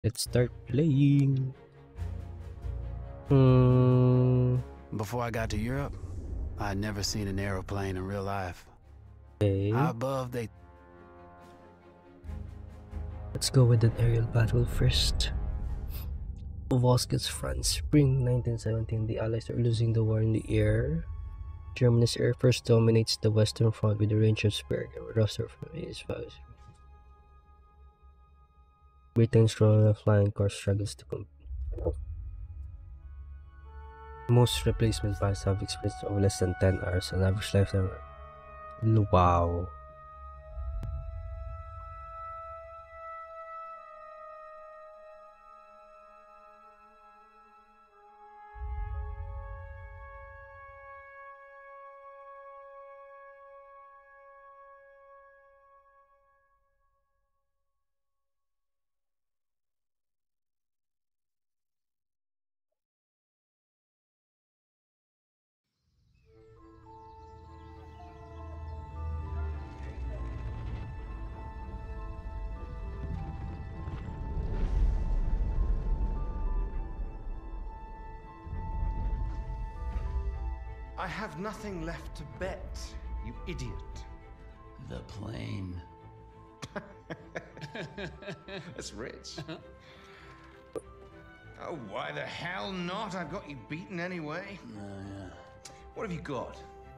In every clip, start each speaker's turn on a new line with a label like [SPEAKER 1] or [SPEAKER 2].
[SPEAKER 1] Let's start playing.
[SPEAKER 2] Before I got to Europe, I'd never seen an aeroplane in real life.
[SPEAKER 1] Okay.
[SPEAKER 2] High above, they...
[SPEAKER 1] Let's go with an aerial battle first. Vosges, France, spring 1917. The Allies are losing the war in the air. Germany's Air Force dominates the Western Front with a range of spare roster from AS-5. Britain's Royal Flying Corps struggles to compete. Most replacement pilots have experienced over less than 10 hours on average lifetime. Wow.
[SPEAKER 3] I have nothing left to bet, you idiot.
[SPEAKER 4] The plane.
[SPEAKER 3] That's rich. Oh, why the hell not? I've got you beaten anyway.
[SPEAKER 4] Yeah.
[SPEAKER 3] What have you got?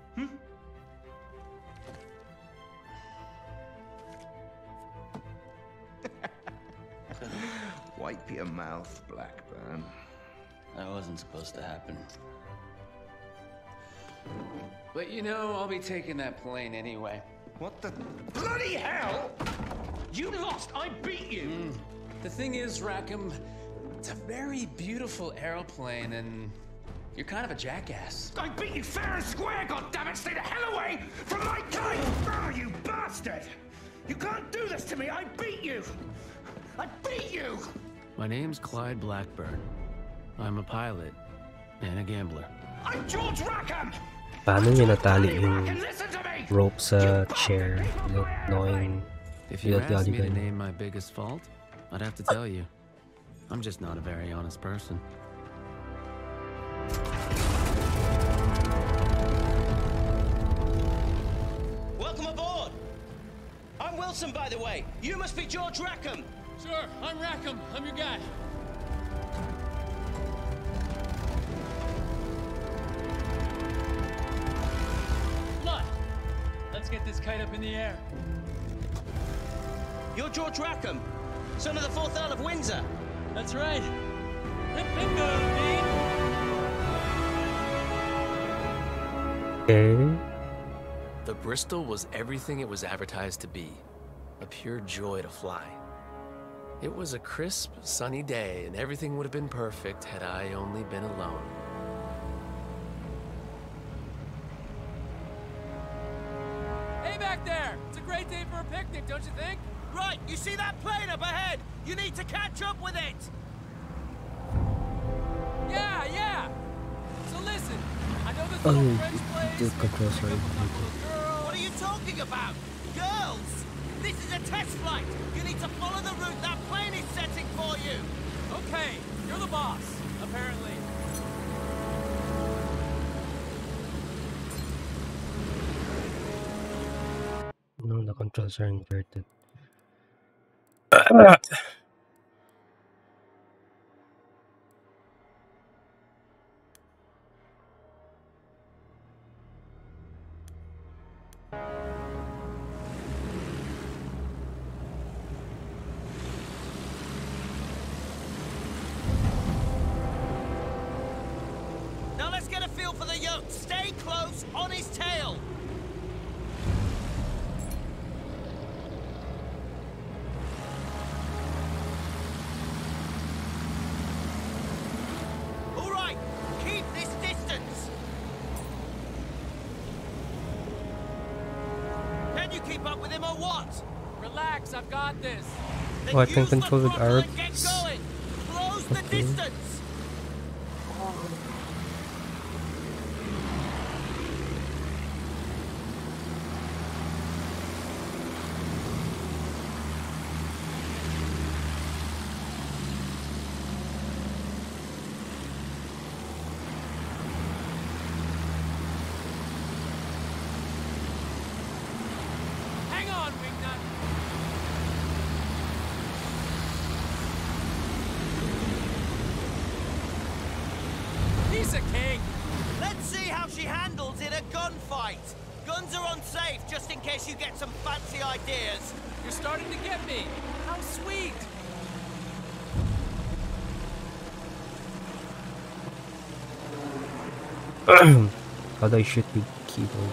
[SPEAKER 3] Wipe your mouth, Blackburn.
[SPEAKER 4] That wasn't supposed to happen. But you know, I'll be taking that plane anyway.
[SPEAKER 3] What the bloody hell? You lost! I beat you!
[SPEAKER 4] The thing is, Rackham, it's a very beautiful aeroplane, and you're kind of a jackass.
[SPEAKER 3] I beat you fair and square, goddammit! Stay the hell away from my kite! Oh, you bastard! You can't do this to me! I beat you! I beat you!
[SPEAKER 5] My name's Clyde Blackburn. I'm a pilot and a gambler.
[SPEAKER 3] I'm George Rackham!
[SPEAKER 1] Paano niya natali yung
[SPEAKER 3] Listen to me!
[SPEAKER 1] rope sa chair? Knowing
[SPEAKER 5] If you
[SPEAKER 1] Yeah,
[SPEAKER 5] asked me to
[SPEAKER 1] yeah.
[SPEAKER 5] name my biggest fault, I'd have to tell you. I'm just not a very honest person.
[SPEAKER 6] Welcome aboard! I'm Wilson, by the way. You must be George Rackham.
[SPEAKER 7] Sure, I'm Rackham. I'm your guy. Blood! Let's get this kite up in the air.
[SPEAKER 6] You're George Rackham, son of the 4th Earl of Windsor.
[SPEAKER 7] That's right. Bingo, Dean!
[SPEAKER 1] Okay.
[SPEAKER 5] The Bristol was everything it was advertised to be. A pure joy to fly. It was a crisp, sunny day, and everything would have been perfect had I only been alone.
[SPEAKER 7] Hey back there! It's a great day for a picnic, don't you think?
[SPEAKER 6] Right, you see that plane up ahead? You need to catch up with it.
[SPEAKER 7] Yeah! So listen, I know this
[SPEAKER 1] Oh,
[SPEAKER 7] little French place...
[SPEAKER 1] the controls are
[SPEAKER 6] What are you talking about? Girls! This is a test flight. You need to follow the route that plane is setting for you.
[SPEAKER 7] Okay, you're the boss, apparently.
[SPEAKER 1] No, the controls are inverted.
[SPEAKER 6] Now let's get a feel for the yoke. Stay close on his tail. All right, keep this distance. Can you keep up with him or what?
[SPEAKER 7] Relax, I've got this.
[SPEAKER 6] Then
[SPEAKER 1] Oh, I can
[SPEAKER 6] use the
[SPEAKER 1] control with
[SPEAKER 6] throttle and
[SPEAKER 1] arms.
[SPEAKER 6] get going. Close the
[SPEAKER 1] Okay.
[SPEAKER 6] distance.
[SPEAKER 7] piece of cake.
[SPEAKER 6] Let's see how she handles in a gunfight. Guns are unsafe, just in case you get some fancy ideas.
[SPEAKER 7] You're starting to get me. How sweet.
[SPEAKER 1] How do I shoot with keyboard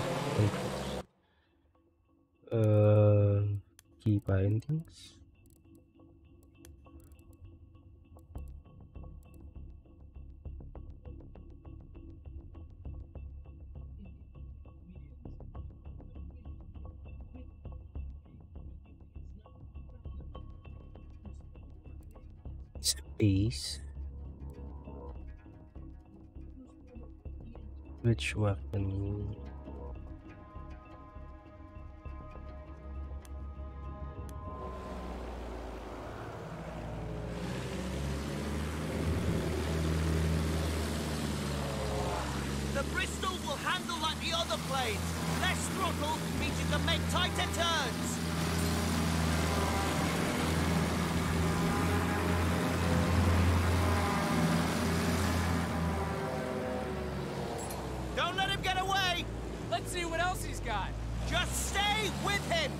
[SPEAKER 1] controls? Key bindings. Space. Which weapon?
[SPEAKER 6] The Bristols will handle like the other planes. Less throttle means you can make tighter turns. Don't let him get away!
[SPEAKER 7] Let's see what else he's got.
[SPEAKER 6] Just stay with him!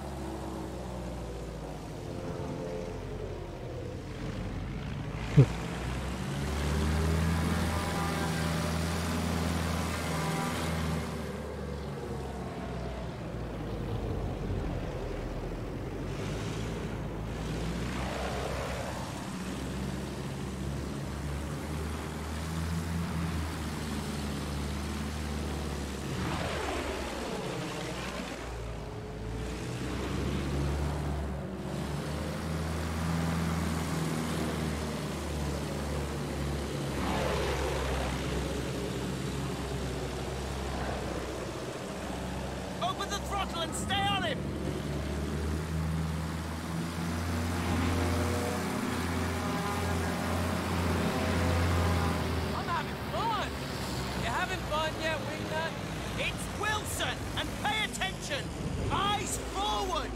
[SPEAKER 6] Open the throttle and stay on him!
[SPEAKER 7] I'm having fun. You having fun yet, Wingnut?
[SPEAKER 6] It's Wilson, and pay attention! Eyes forward!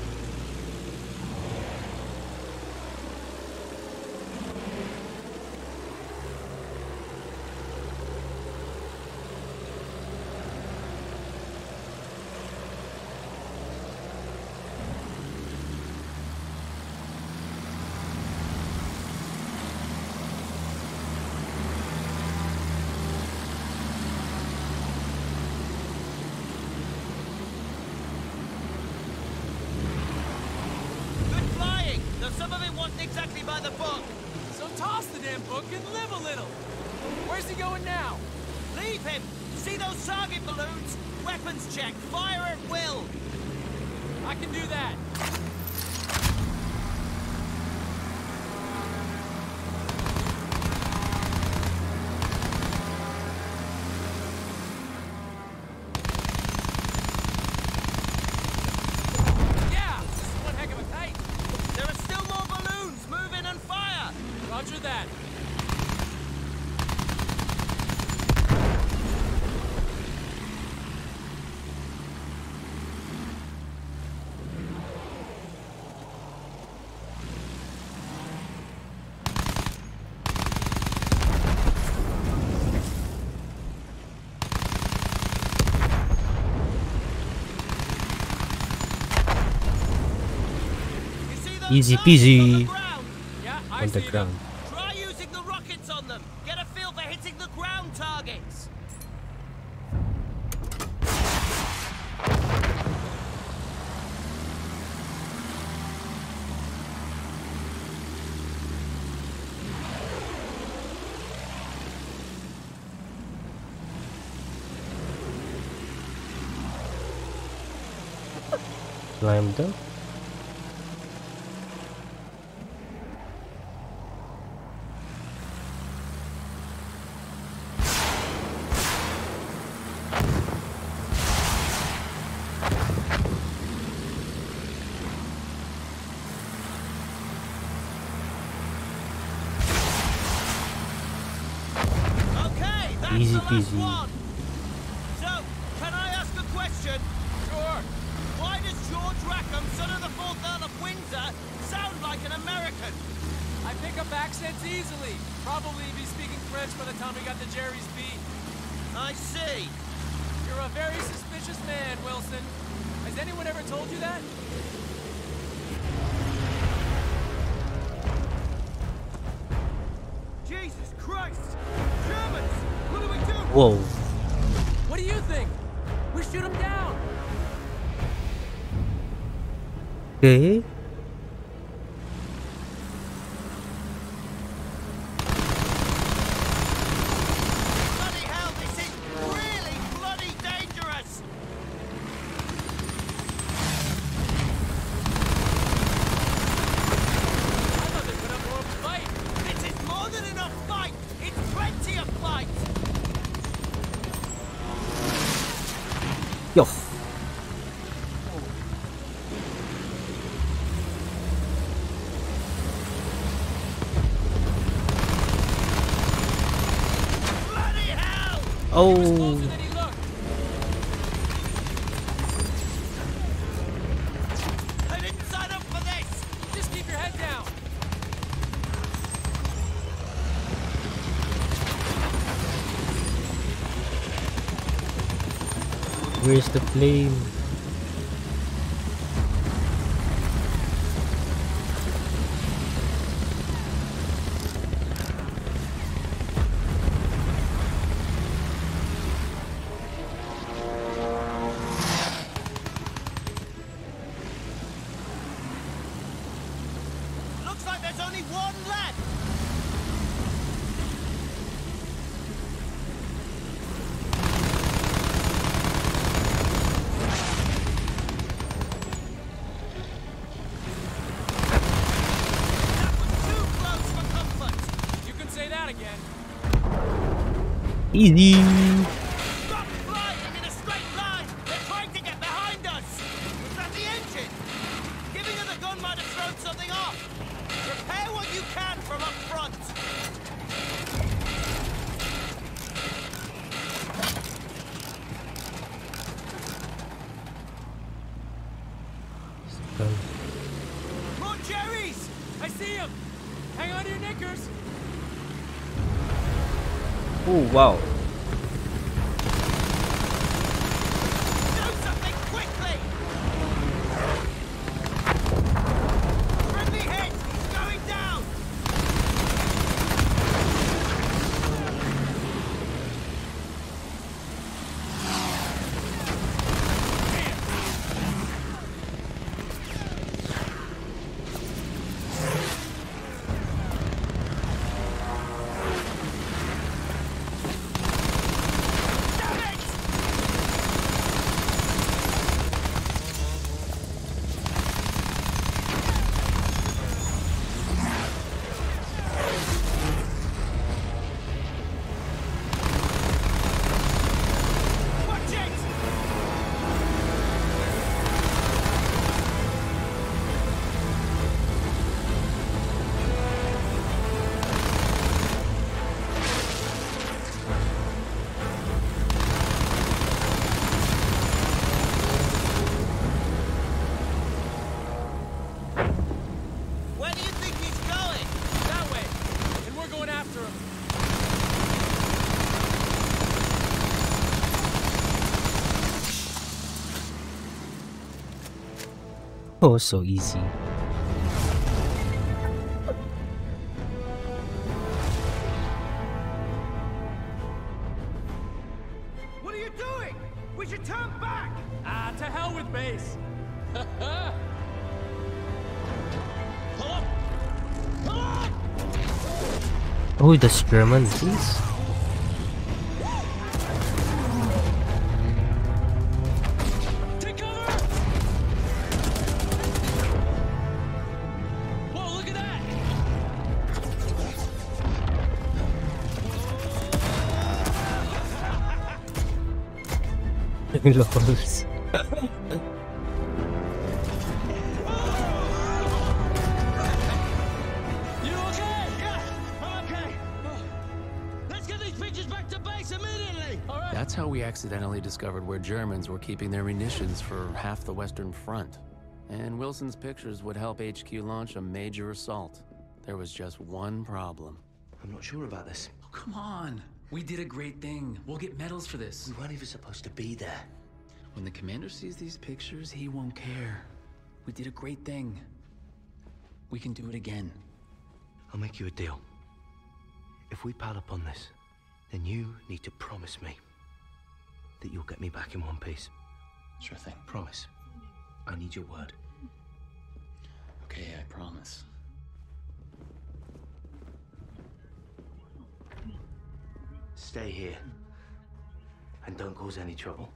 [SPEAKER 6] Good flying, though some of it wasn't exactly by the book.
[SPEAKER 7] So toss the damn book and live a little. Where's he going now?
[SPEAKER 6] Leave him! See those target balloons? Weapons check, fire at will!
[SPEAKER 7] I can do that. Yeah, this is one heck of a kite.
[SPEAKER 6] There are still more balloons! Move in and fire!
[SPEAKER 7] Roger that.
[SPEAKER 6] You see those
[SPEAKER 1] Easy
[SPEAKER 6] targets
[SPEAKER 1] peasy.
[SPEAKER 6] on the ground?
[SPEAKER 7] Yeah, I
[SPEAKER 1] On the
[SPEAKER 7] see them.
[SPEAKER 1] ground.
[SPEAKER 6] Try using the rockets on them. Get a feel for hitting the ground targets.
[SPEAKER 1] Climbed up.
[SPEAKER 6] Okay, that's
[SPEAKER 1] Easy
[SPEAKER 6] the last
[SPEAKER 1] peasy.
[SPEAKER 6] one. So, can I ask a question?
[SPEAKER 7] Sure.
[SPEAKER 6] Why does George Rackham, son of the 4th Earl of Windsor, sound like an American?
[SPEAKER 7] I picked pick up accents easily. Probably be speaking French by the time we got to Jerry's beat.
[SPEAKER 6] I see.
[SPEAKER 7] You're a very suspicious man, Wilson. Has anyone ever told you that?
[SPEAKER 6] Jesus Christ! Germans! What do we do?
[SPEAKER 1] Whoa.
[SPEAKER 7] What do you think? We shoot them down.
[SPEAKER 1] Okay.
[SPEAKER 6] Bloody hell, this is really bloody dangerous!
[SPEAKER 7] I thought they put up more of a fight.
[SPEAKER 6] This is more than enough fight! It's plenty of fight!
[SPEAKER 1] Yo.
[SPEAKER 6] Bloody hell!
[SPEAKER 1] Oh.
[SPEAKER 7] Closer than he looked.
[SPEAKER 6] I didn't sign up for this!
[SPEAKER 7] Just keep your head down.
[SPEAKER 1] Where's the plane?
[SPEAKER 6] Looks like there's only one left! That was too close for comfort!
[SPEAKER 7] You can say that again.
[SPEAKER 1] Easy.
[SPEAKER 6] Stop flying in a straight line! They're trying to get behind us! Was that the engine? Giving her the gun might have thrown something off! Repair what you can from up front! More Jerry's!
[SPEAKER 7] I see him. Hang on to your knickers.
[SPEAKER 1] Oh wow.
[SPEAKER 6] Do something quickly! Friendly hit! He's going down! Damn it! Watch it! Where do you think he's going?
[SPEAKER 7] That way. And we're going after him.
[SPEAKER 1] Oh, so easy.
[SPEAKER 6] What are you doing? We should turn back!
[SPEAKER 7] Ah, to hell with base.
[SPEAKER 6] Pull up! Pull up!
[SPEAKER 1] Oh, that's German, please.
[SPEAKER 6] Take cover! Whoa, look at that!
[SPEAKER 1] Lols.
[SPEAKER 6] You okay? Yeah, I'm okay. Let's get these pictures back to base immediately!
[SPEAKER 7] All right.
[SPEAKER 5] That's how we accidentally discovered where Germans were keeping their munitions for half the Western Front. And Wilson's pictures would help HQ launch a major assault. There was just one problem.
[SPEAKER 8] I'm not sure about this.
[SPEAKER 4] Oh, come on. We did a great thing. We'll get medals for this.
[SPEAKER 8] We weren't even supposed to be there.
[SPEAKER 4] When the commander sees these pictures, he won't care. We did a great thing. We can do it again.
[SPEAKER 8] I'll make you a deal. If we pile up on this, then you need to promise me that you'll get me back in one piece.
[SPEAKER 4] Sure thing.
[SPEAKER 8] Promise. I need your word.
[SPEAKER 4] Okay, I promise.
[SPEAKER 8] Stay here. And don't cause any trouble.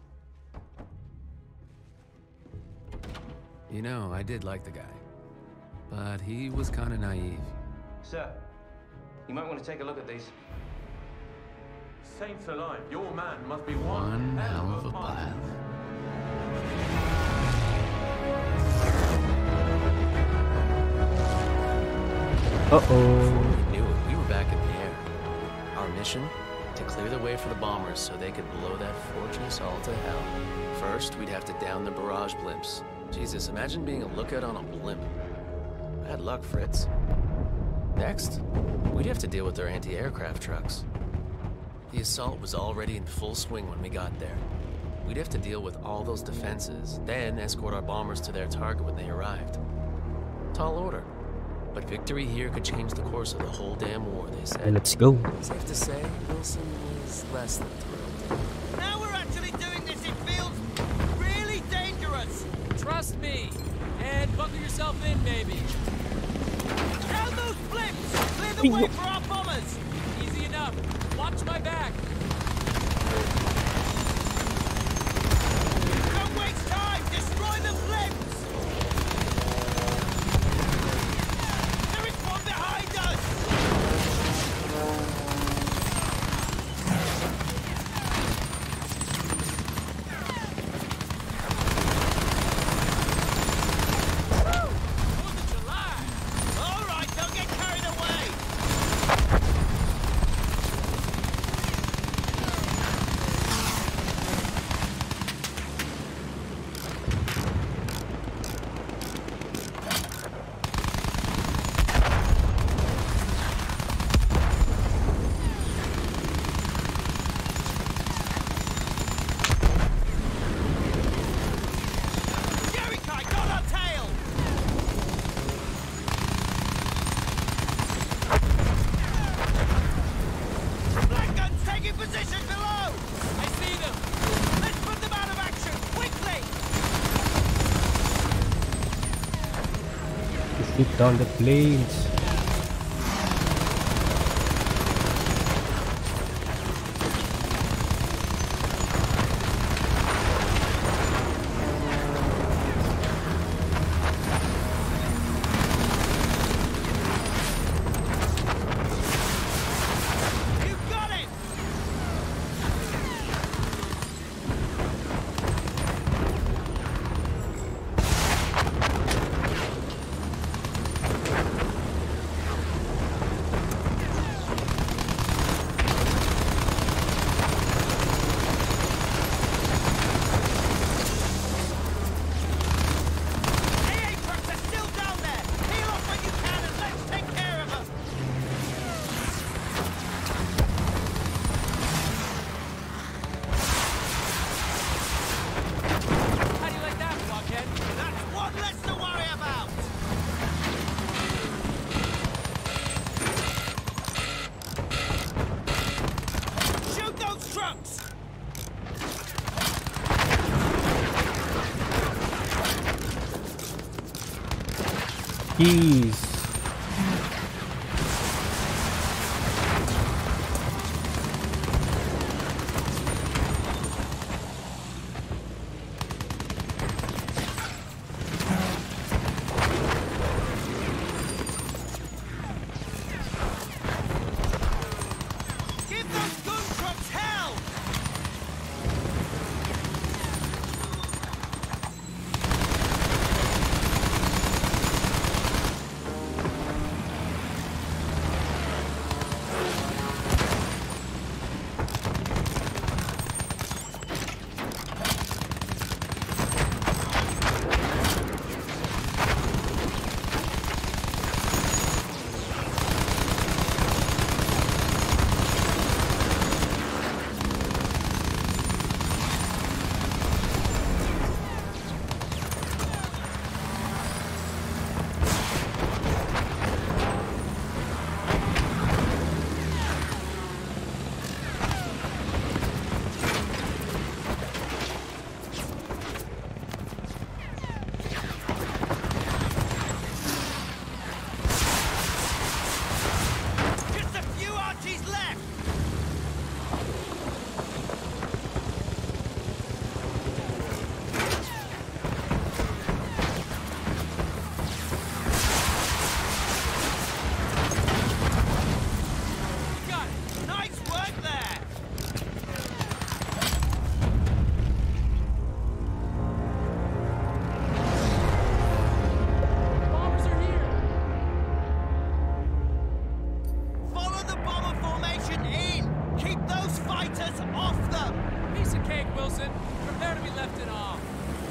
[SPEAKER 5] You know, I did like the guy. But he was kind of naive.
[SPEAKER 8] Sir, you might want to take a look at these.
[SPEAKER 9] Saints alive, your man must be
[SPEAKER 5] One hell of a pilot.
[SPEAKER 1] Uh-oh.
[SPEAKER 5] We knew it. We were back in the air. Our mission? To clear the way for the bombers so they could blow that fortress all to hell. First, we'd have to down the barrage blimps. Jesus, imagine being a lookout on a blimp. Bad luck, Fritz. Next, we'd have to deal with their anti-aircraft trucks. The assault was already in full swing when we got there. We'd have to deal with all those defenses, then escort our bombers to their target when they arrived. Tall order. But victory here could change the course of the whole damn war, they said.
[SPEAKER 1] Let's go.
[SPEAKER 5] Safe to say, Wilson was less than thrilled.
[SPEAKER 6] Now we're actually doing this. It feels really dangerous.
[SPEAKER 7] Trust me. And buckle yourself in, maybe.
[SPEAKER 6] Down those flips. Clear the way for our bombers.
[SPEAKER 7] Easy enough. Watch my back.
[SPEAKER 6] Don't waste time. Destroy the flips. There is one behind us. All right, don't get carried away. Jerry Kite got our tail. Black guns taking position below.
[SPEAKER 7] I see them.
[SPEAKER 6] Let's put them out of action quickly.
[SPEAKER 1] Shoot down the planes.
[SPEAKER 6] You got it. AA trucks are still down there. Peel off when you can and let's take care of them.
[SPEAKER 7] How do you like that, blockhead?
[SPEAKER 6] That's one less to worry about. Shoot those trucks.
[SPEAKER 1] Jeez.
[SPEAKER 6] Give those gun trucks hell.
[SPEAKER 7] Wilson. Prepare to be left in awe.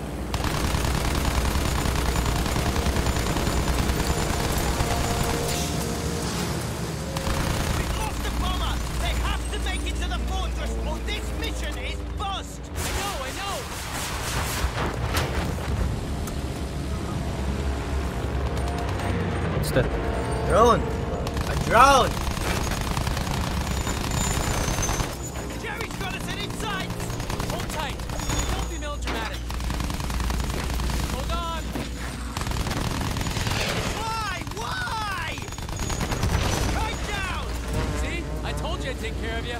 [SPEAKER 6] We've lost the bomber! They have to make it to the fortress or this mission is bust!
[SPEAKER 7] I know!
[SPEAKER 1] What's that?
[SPEAKER 6] Drone! A drone! Jerry's got us in sight!
[SPEAKER 7] Hold tight. Don't be melodramatic. Hold on.
[SPEAKER 6] Why? Right down!
[SPEAKER 7] See? I told you I'd take care of you.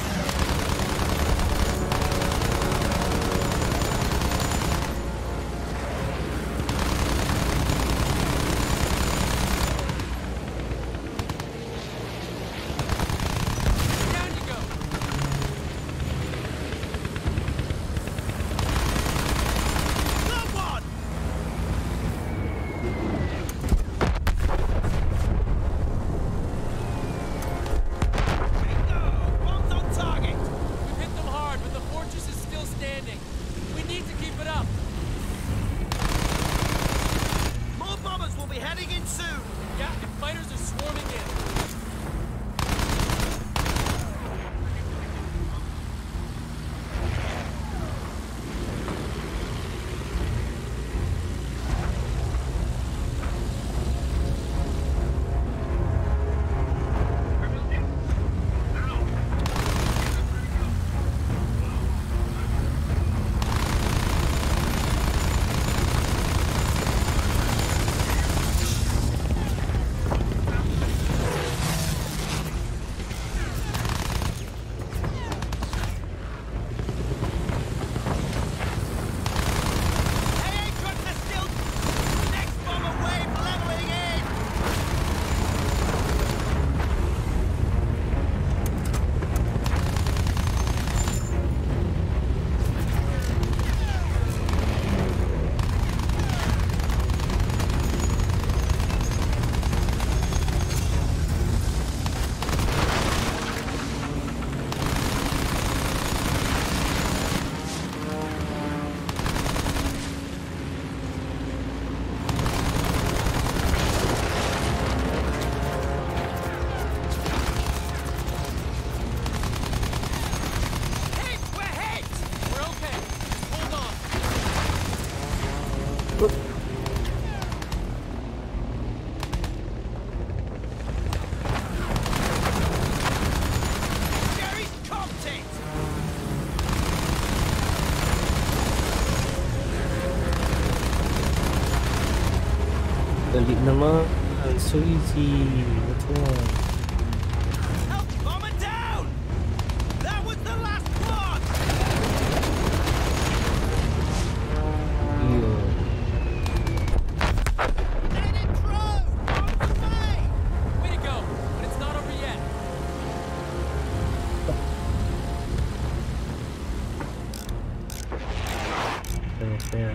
[SPEAKER 7] Down you go.
[SPEAKER 6] Come on! Bingo! Bombs on target!
[SPEAKER 7] We've hit them hard, but the fortress is still standing. We need to keep it up.
[SPEAKER 6] More bombers will be heading in soon!
[SPEAKER 7] Yeah, and fighters are swarming in.
[SPEAKER 6] AA trucks are still... Next bomber wave leveling in! Hit! We're hit!
[SPEAKER 7] We're okay. Just hold on.
[SPEAKER 6] Jerry's cocked it!
[SPEAKER 1] Dali naman. So easy. What's wrong?
[SPEAKER 6] Help bomber down! That was the last one!
[SPEAKER 1] Ew.
[SPEAKER 6] Let it through! Bombs away!
[SPEAKER 7] Way to go, but it's not over yet.
[SPEAKER 1] Fair.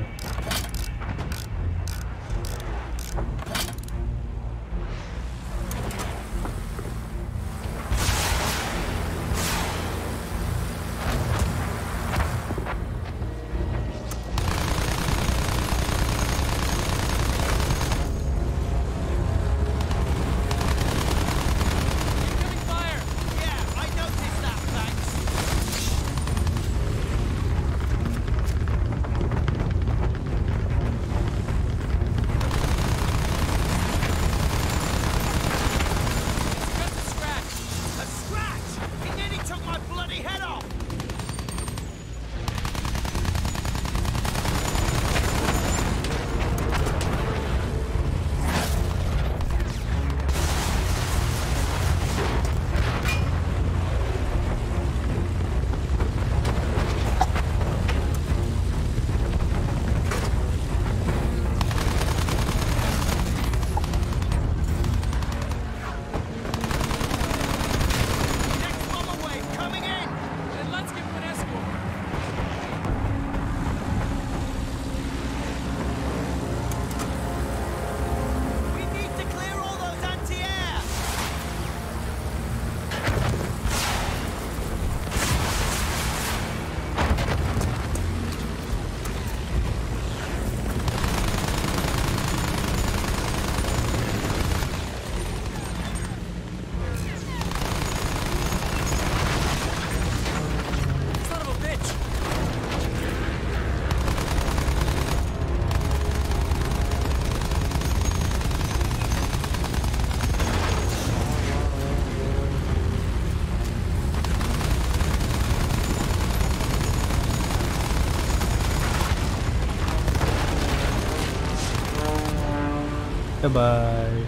[SPEAKER 1] Bye-bye.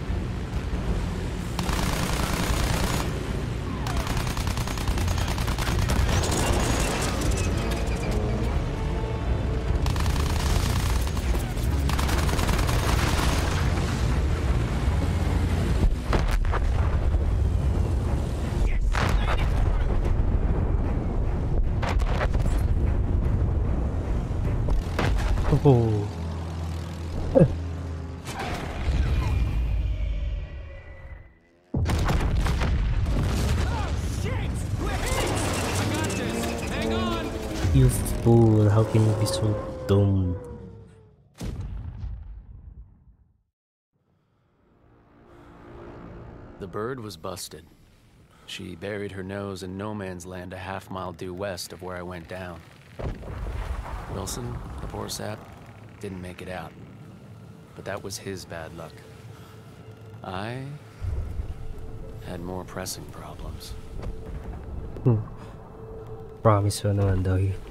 [SPEAKER 1] Oh. You fool, how can you be so dumb?
[SPEAKER 5] The bird was busted. She buried her nose in no man's land a half-mile due west of where I went down. Wilson, the poor sap, didn't make it out. But that was his bad luck. I had more pressing problems.
[SPEAKER 1] Promise mo naman daw yun.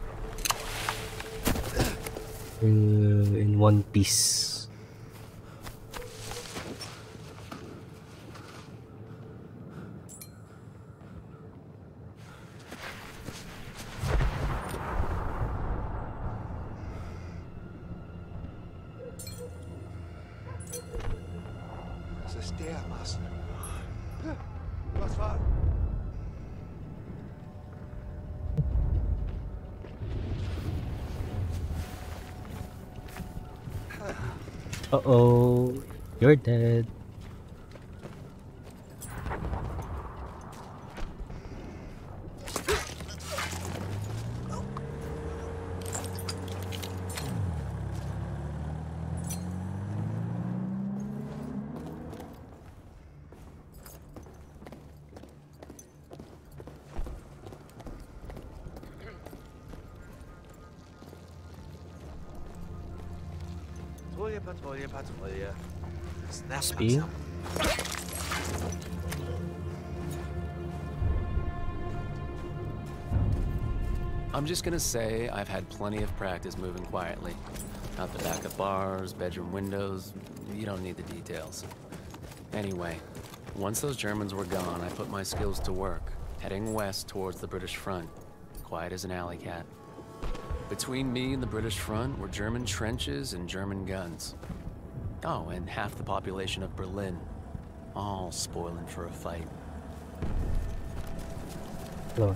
[SPEAKER 1] In One Piece.
[SPEAKER 10] Das ist dermaßen. Was war?
[SPEAKER 1] Uh-oh, you're dead.
[SPEAKER 8] Patrouille, Patrouille. Das nervt
[SPEAKER 1] Speed?
[SPEAKER 8] langsam.
[SPEAKER 5] I'm just gonna say I've had plenty of practice moving quietly. Out the back of bars, bedroom windows, you don't need the details. Anyway, once those Germans were gone, I put my skills to work, heading west towards the British front, quiet as an alley cat. Between me and the British front were German trenches and German guns. Oh, and half the population of Berlin, all spoiling for a fight.
[SPEAKER 1] Lord.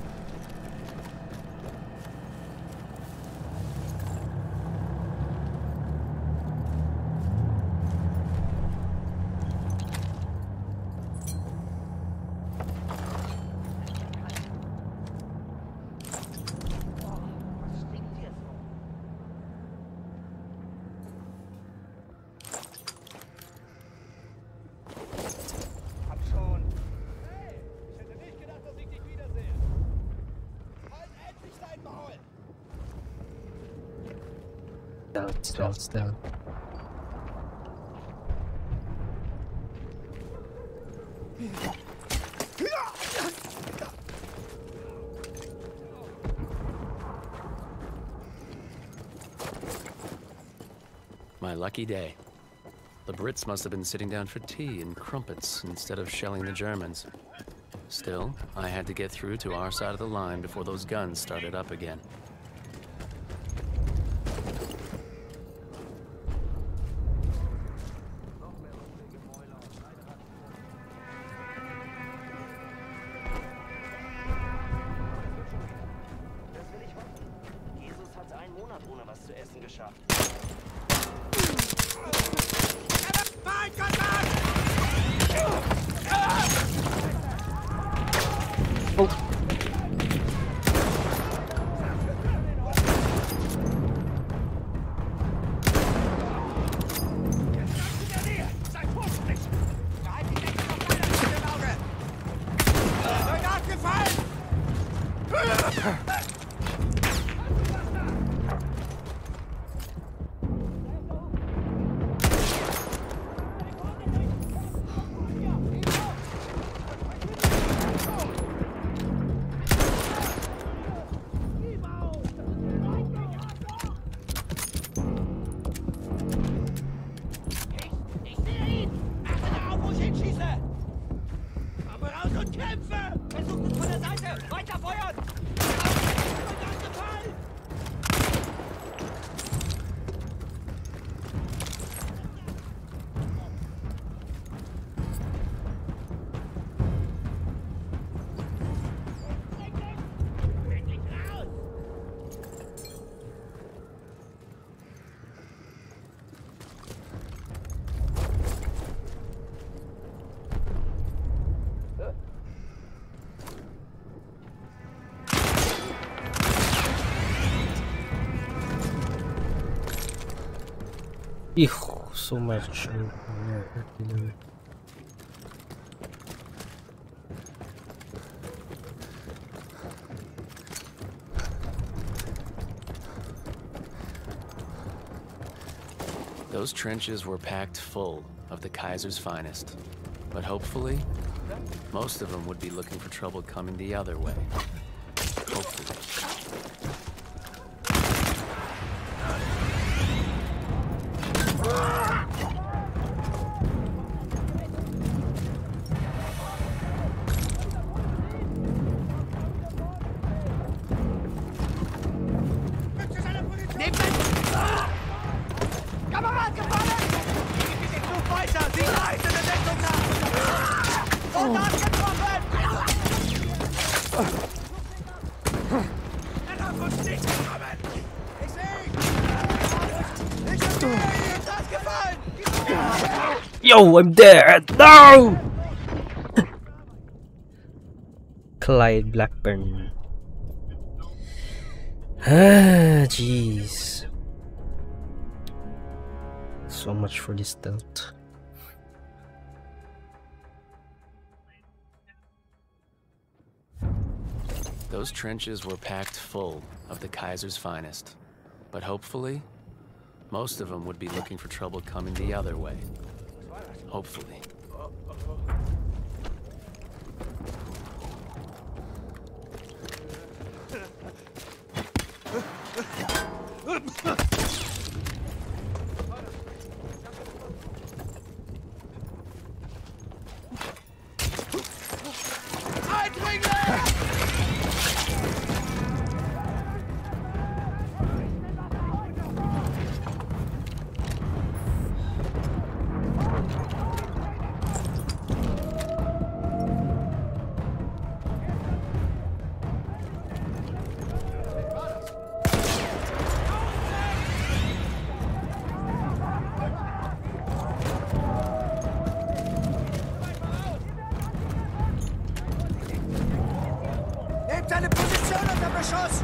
[SPEAKER 1] Down.
[SPEAKER 5] My lucky day. The Brits must have been sitting down for tea and crumpets instead of shelling the Germans. Still, I had to get through to our side of the line before those guns started up again.
[SPEAKER 6] Kämpfe! Versucht es von der Seite! Weiter feuern! Angefallen!
[SPEAKER 1] So much artillery.
[SPEAKER 5] Those trenches were packed full of the Kaiser's finest. But hopefully, most of them would be looking for trouble coming the other way. Hopefully.
[SPEAKER 6] Kamerad gefallen! Geht nur weiter! Sie leiten in Deckung nach! Soldat getroffen! Er darf uns nicht kommen! Ich sehe ihn! Ich hab ihn! Da ist gefallen!
[SPEAKER 1] Yo, I'm dead! No! Clyde Blackburn. Ah, jeez. So much for this stealth.
[SPEAKER 5] Those trenches were packed full of the Kaiser's finest. But hopefully, most of them would be looking for trouble coming the other way. Hopefully.
[SPEAKER 6] Deine Position unter Beschuss!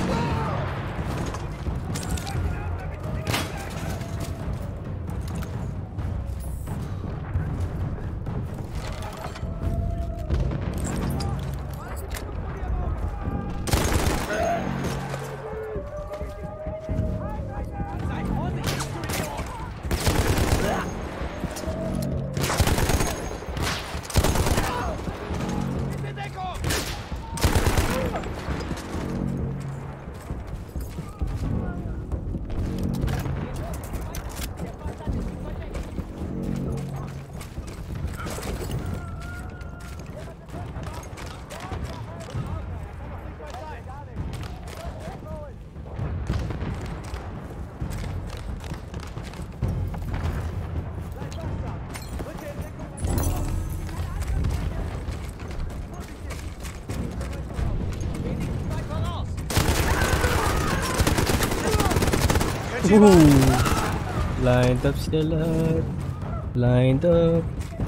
[SPEAKER 1] Lined up sila. Lined up.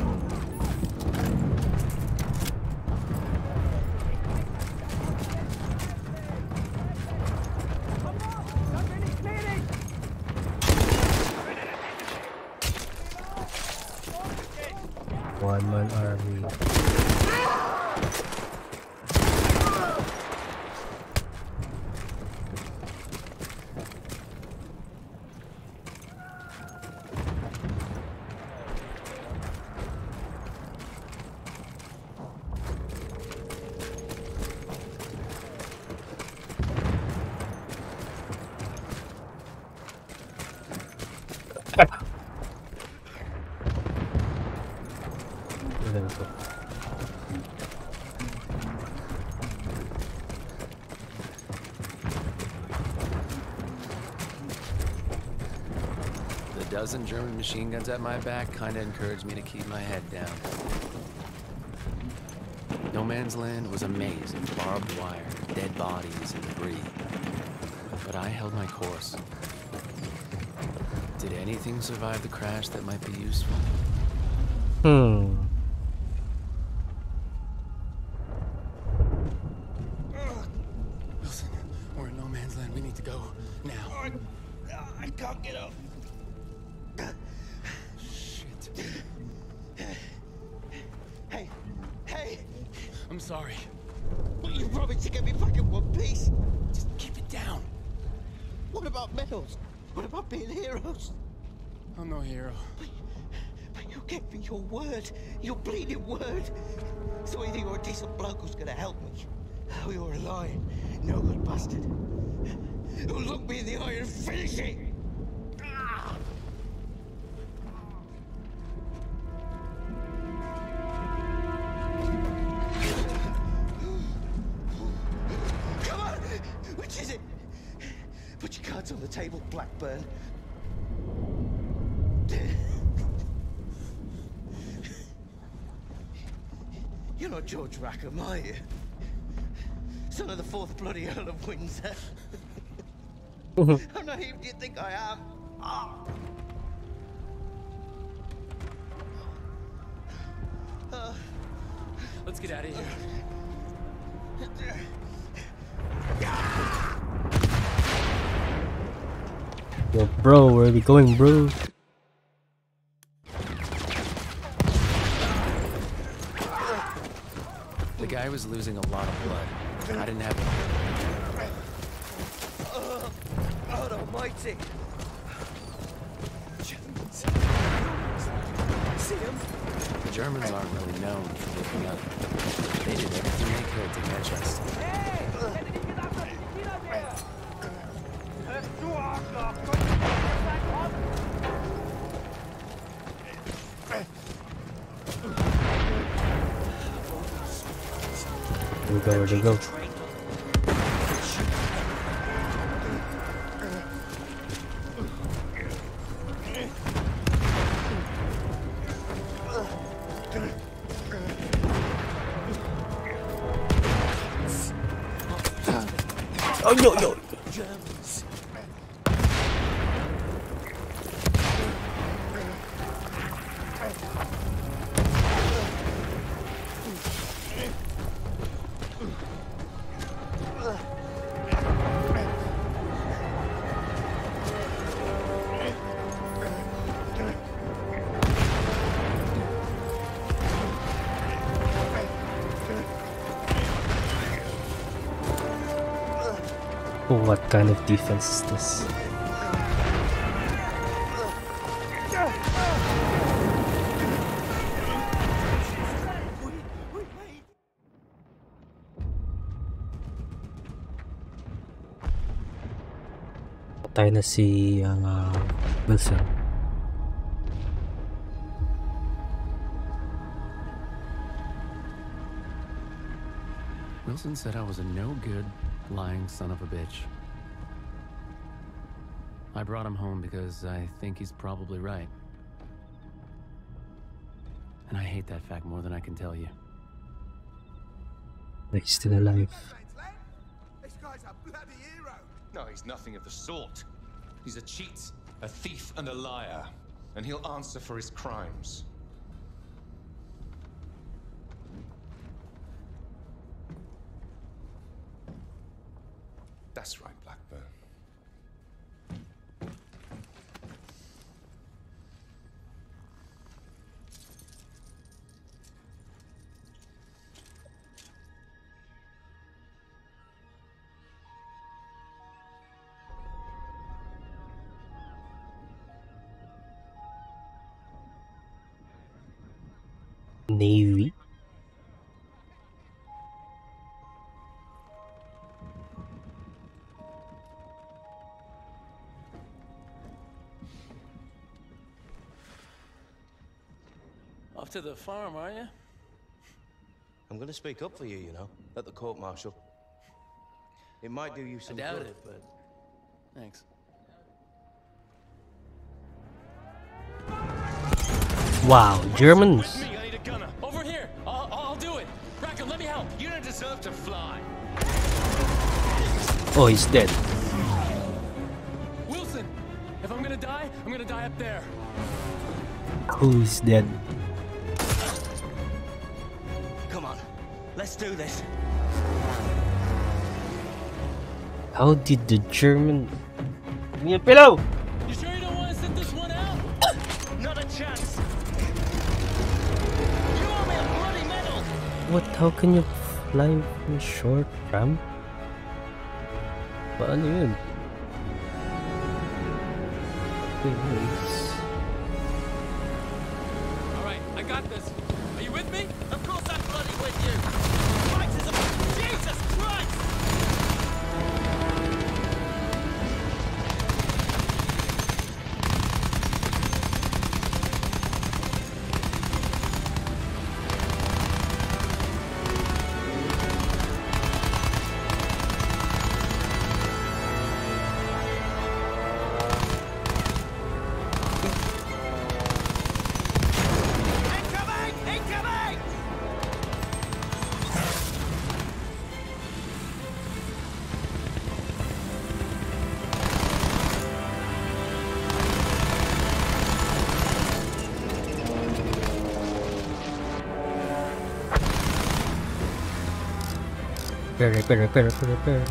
[SPEAKER 1] One-man army.
[SPEAKER 5] dozen German machine guns at my back kinda encouraged me to keep my head down. No Man's Land was a maze of barbed wire, dead bodies, and debris. But I held my course. Did anything survive the crash that might be useful?
[SPEAKER 1] Hmm.
[SPEAKER 4] Wilson, we're in No Man's Land. We need to go now.
[SPEAKER 6] I can't get up.
[SPEAKER 4] Shit.
[SPEAKER 6] Hey!
[SPEAKER 4] I'm sorry.
[SPEAKER 6] But you promised to get me back in one piece.
[SPEAKER 4] Just keep it down.
[SPEAKER 6] What about medals? What about being heroes?
[SPEAKER 4] I'm no hero.
[SPEAKER 6] But you gave me your word. Your bleeding word. So either you're a decent bloke who's gonna help me, or you're a lying, no good bastard who'll look me in the eye and finish it. Ah! Come on! Which is it? Put your cards on the table, Blackburn. You're not George Rackham, are you? Son of the fourth bloody Earl of Windsor. How naive do you think I am? Ah.
[SPEAKER 4] Let's get out of here.
[SPEAKER 1] Yo, bro, where are we going, bro?
[SPEAKER 5] The guy was losing a lot of blood. I didn't have it.
[SPEAKER 6] God almighty! See him?
[SPEAKER 5] The Germans aren't really known for looking up. They did everything they could to catch us.
[SPEAKER 1] Where they go? Oh, yo.
[SPEAKER 6] Germans.
[SPEAKER 1] What kind of defense is this? Patay na si Wilson.
[SPEAKER 5] Wilson said I was a no-good, lying son of a bitch. I brought him home because I think he's probably right. And I hate that fact more than I can tell you.
[SPEAKER 1] Like he's still alive.
[SPEAKER 10] This guy's a bloody hero.
[SPEAKER 3] No, he's nothing of the sort. He's a cheat, a thief, and a liar. And he'll answer for his crimes. That's right, Blackburn.
[SPEAKER 1] Navy.
[SPEAKER 4] Off to the farm, are you?
[SPEAKER 8] I'm gonna speak up for you, you know, at the court-martial. It might do you some
[SPEAKER 4] I doubt
[SPEAKER 8] good.
[SPEAKER 4] it, but thanks.
[SPEAKER 1] Wow, Germans.
[SPEAKER 4] I need a gunner. Over here. I'll do it. Rackham, let me help.
[SPEAKER 3] You don't deserve to fly.
[SPEAKER 1] Oh, he's dead.
[SPEAKER 4] Wilson, if I'm gonna die up there.
[SPEAKER 1] Who's dead?
[SPEAKER 6] Come on, let's do this.
[SPEAKER 1] How did the German... Give me a pillow!
[SPEAKER 4] You sure you don't want to sit this one out?
[SPEAKER 6] Not a chance. You owe me a bloody medal.
[SPEAKER 1] What? How can you fly from a short ramp? Paano yun? Anyways.
[SPEAKER 7] Alright, I got this. Are you with me?
[SPEAKER 6] Of course I'm bloody with you. Fighters of Jesus Christ! Incoming! Incoming!
[SPEAKER 1] Repair.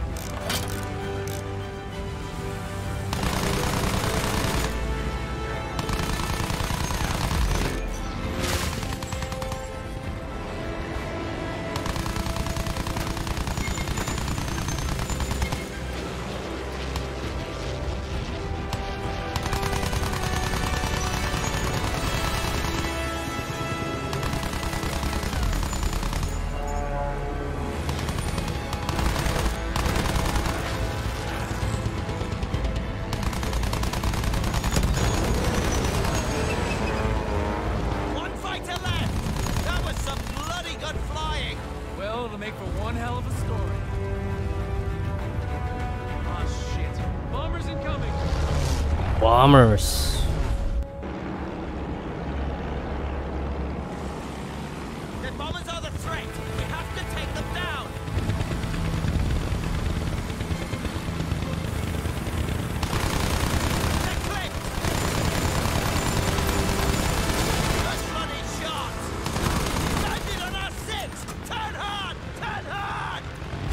[SPEAKER 6] One fighter left! That was some bloody good flying!
[SPEAKER 7] Well, it'll make for one hell of a story. Ah, shit. Bombers incoming!
[SPEAKER 1] Bombers.
[SPEAKER 6] The bombers are the threat! We have to take them down! They're clipped! Those bloody shots! Landed on our six! Turn hard! Turn hard!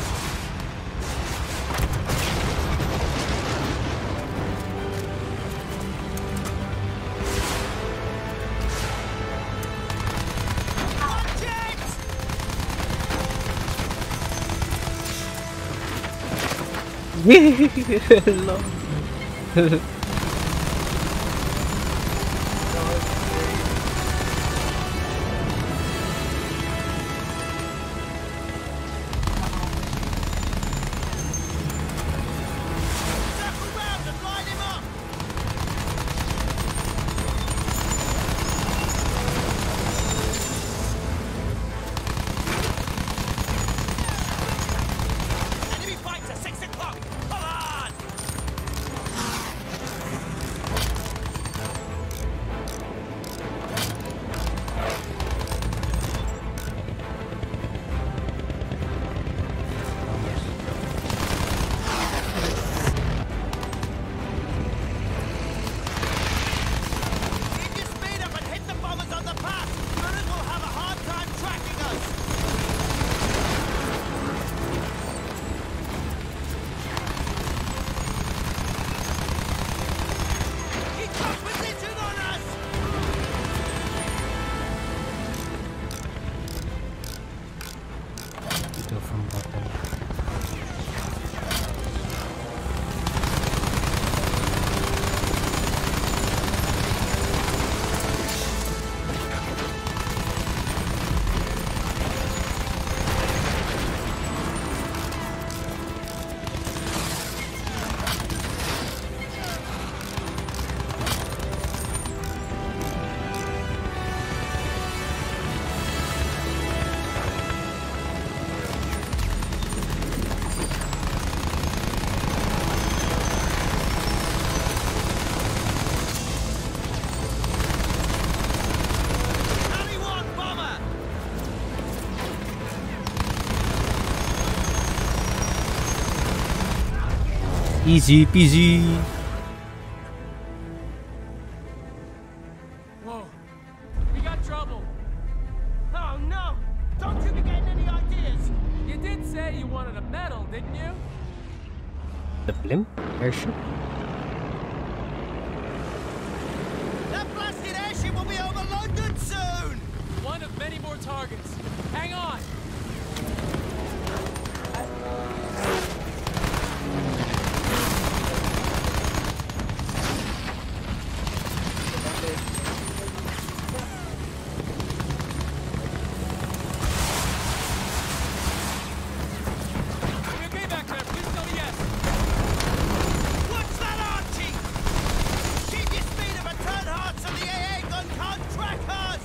[SPEAKER 6] Watch it!
[SPEAKER 1] Hello.
[SPEAKER 6] Circle round and line him up! Enemy fighter, 6 o'clock! Come on!
[SPEAKER 1] Easy peasy.
[SPEAKER 7] Whoa. We got trouble.
[SPEAKER 6] Oh no! Don't you be getting any ideas!
[SPEAKER 7] You did say you wanted a medal, didn't you?
[SPEAKER 1] The blimp? Airship?
[SPEAKER 6] That blasted airship will be over London soon!
[SPEAKER 7] One of many more targets. Hang on. You okay back there? Please tell me yes.
[SPEAKER 6] What's that, Archie? Keep your speed of a turn hard so the AA gun can't track us!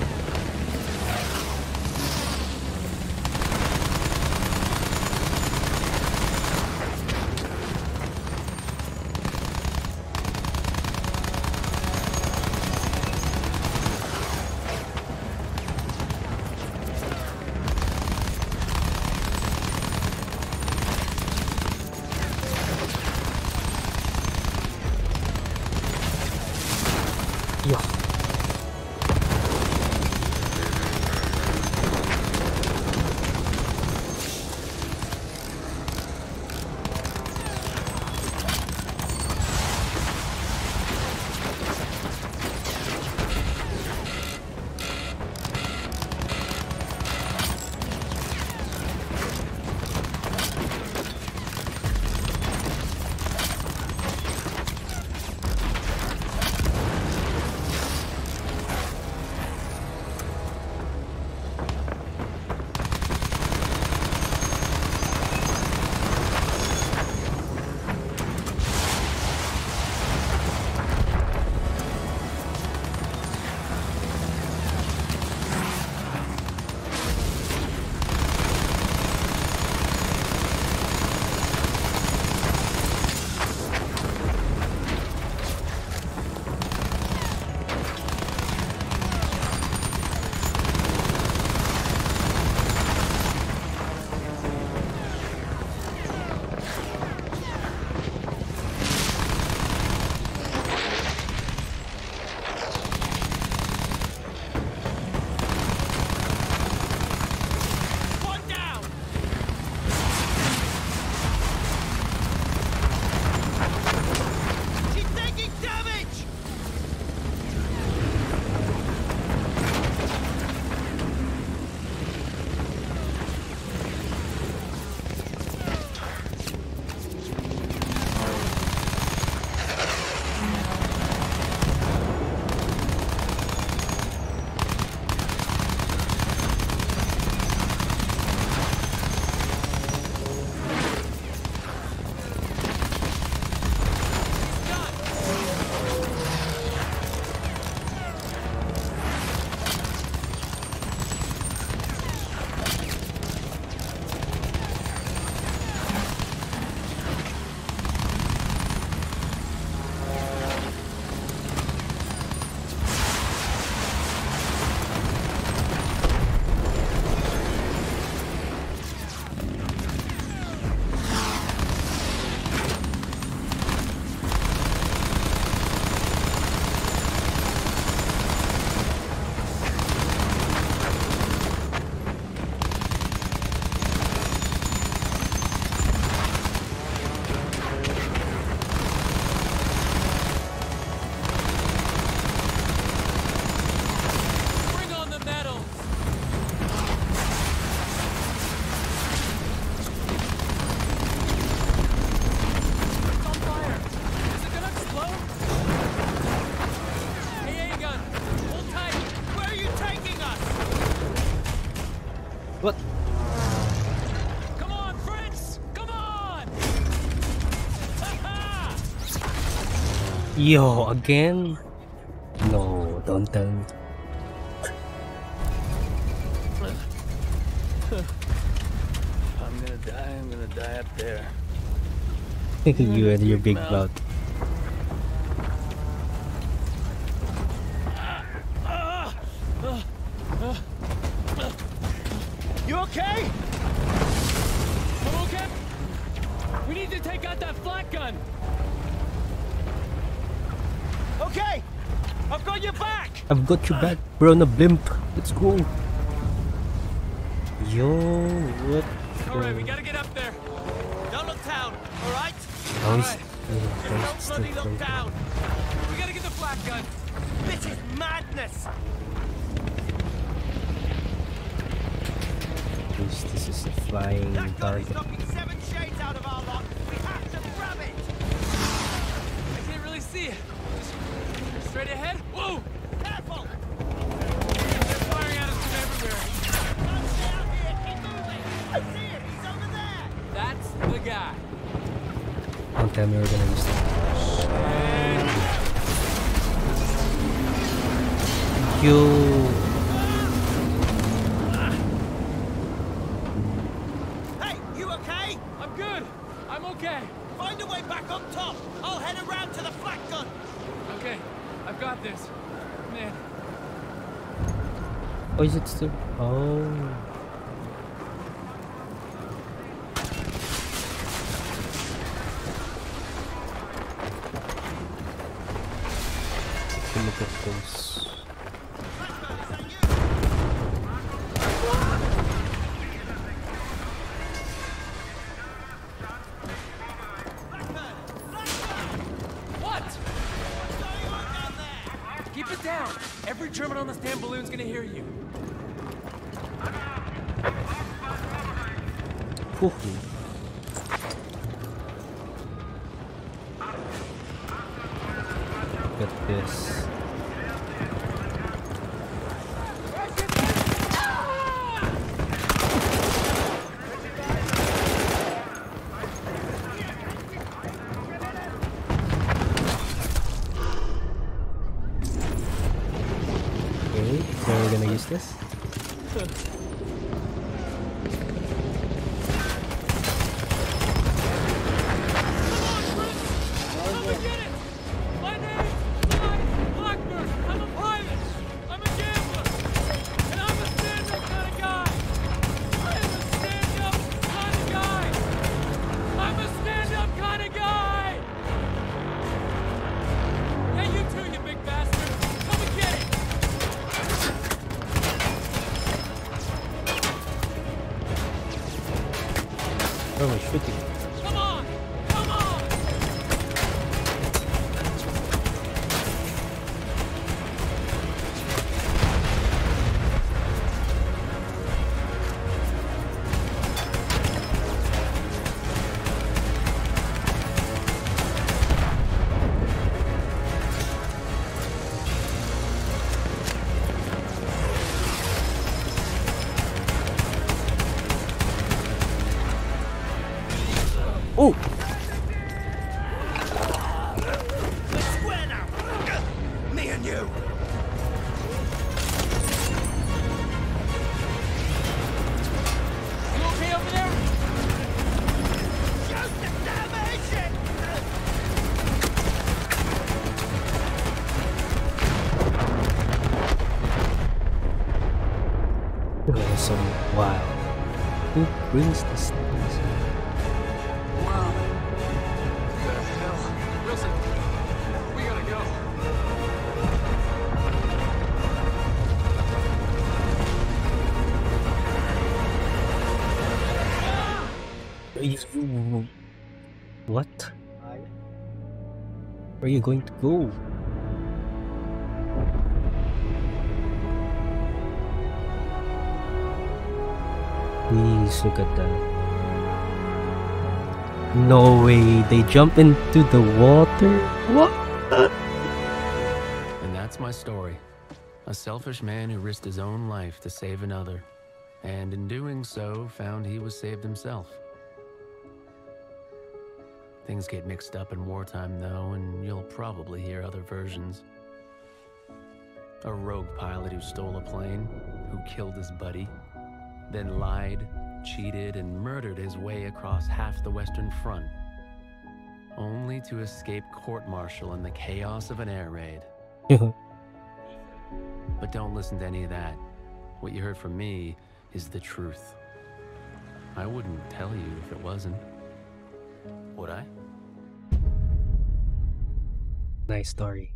[SPEAKER 1] Yeah.
[SPEAKER 6] One down! She's taking damage!
[SPEAKER 7] Bring on the medals. It's on fire. Is it gonna explode? AA gun. Hold tight.
[SPEAKER 6] Where are you taking us?
[SPEAKER 1] What?
[SPEAKER 7] Come on, Fritz! Come on! Ha-ha!
[SPEAKER 1] Yo, again? No, don't tell me.
[SPEAKER 5] I'm gonna die up there.
[SPEAKER 1] You and your big mouth.
[SPEAKER 6] You okay?
[SPEAKER 7] I'm okay. We need to take out that flak gun.
[SPEAKER 6] Okay, I've got your back.
[SPEAKER 1] I've got your back. We're on a blimp. Let's go. Yo, what?
[SPEAKER 7] All right, we gotta get up there.
[SPEAKER 6] Don't look down, all right?
[SPEAKER 1] How is
[SPEAKER 7] Alright.
[SPEAKER 6] Don't bloody look down.
[SPEAKER 7] We gotta get the flak gun.
[SPEAKER 6] This is madness.
[SPEAKER 1] This is a flying
[SPEAKER 6] That gun is
[SPEAKER 1] target.
[SPEAKER 6] knocking 7 shades out of our lot. We have to grab it.
[SPEAKER 7] I can't really see it. Just straight ahead. Whoa!
[SPEAKER 6] Careful.
[SPEAKER 7] They're firing at us from everywhere.
[SPEAKER 6] Don't stay out here. Keep moving. I see him. He's over there.
[SPEAKER 7] That's the guy.
[SPEAKER 1] Don't tell me we're gonna use that. Yo.
[SPEAKER 6] Hey, you okay?
[SPEAKER 7] I'm good. I'm okay.
[SPEAKER 6] Find a way back on top. I'll head around to the flak gun.
[SPEAKER 7] Okay, I've got this. Man,
[SPEAKER 1] Oh, is it still? Oh. Take a look at those.
[SPEAKER 7] what? Keep it down. Every German on this damn balloon's gonna hear you.
[SPEAKER 1] Whew. Look at this. Okay, so we're gonna use this.
[SPEAKER 7] Come and get it! My name's Clyde Blackburn. I'm a pilot. I'm a gambler. And I'm a stand-up kind of guy. I'm a stand-up kind of guy. I'm a stand-up kind of guy. Hey, you too, you big bastard. Come and get it.
[SPEAKER 1] Oh, we're shooting.
[SPEAKER 7] Come on. Come on.
[SPEAKER 1] Oh!
[SPEAKER 6] We're square now. Me and you.
[SPEAKER 7] You okay over there?
[SPEAKER 6] Just the damage.
[SPEAKER 1] Awesome. Wow. Who brings this things?
[SPEAKER 7] Wow. What the hell? Wilson, we gotta go.
[SPEAKER 1] What? Where are you going to go? Please look at that. No way, they jump into the water? What?
[SPEAKER 5] And that's my story. A selfish man who risked his own life to save another. And in doing so, found he was saved himself. Things get mixed up in wartime, though, and you'll probably hear other versions. A rogue pilot who stole a plane, who killed his buddy, then lied, cheated, and murdered his way across half the Western Front, only to escape court-martial in the chaos of an air raid. But don't listen to any of that. What you heard from me is the truth. I wouldn't tell you if it wasn't. Would I?
[SPEAKER 1] Nice story.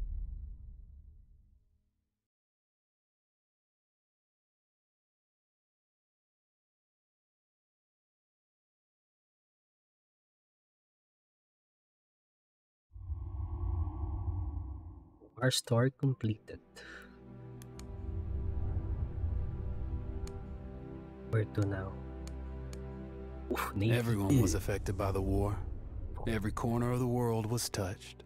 [SPEAKER 1] Our story completed. Where to now? Oof, Navy.
[SPEAKER 2] Everyone was affected by the war. Every corner of the world was touched.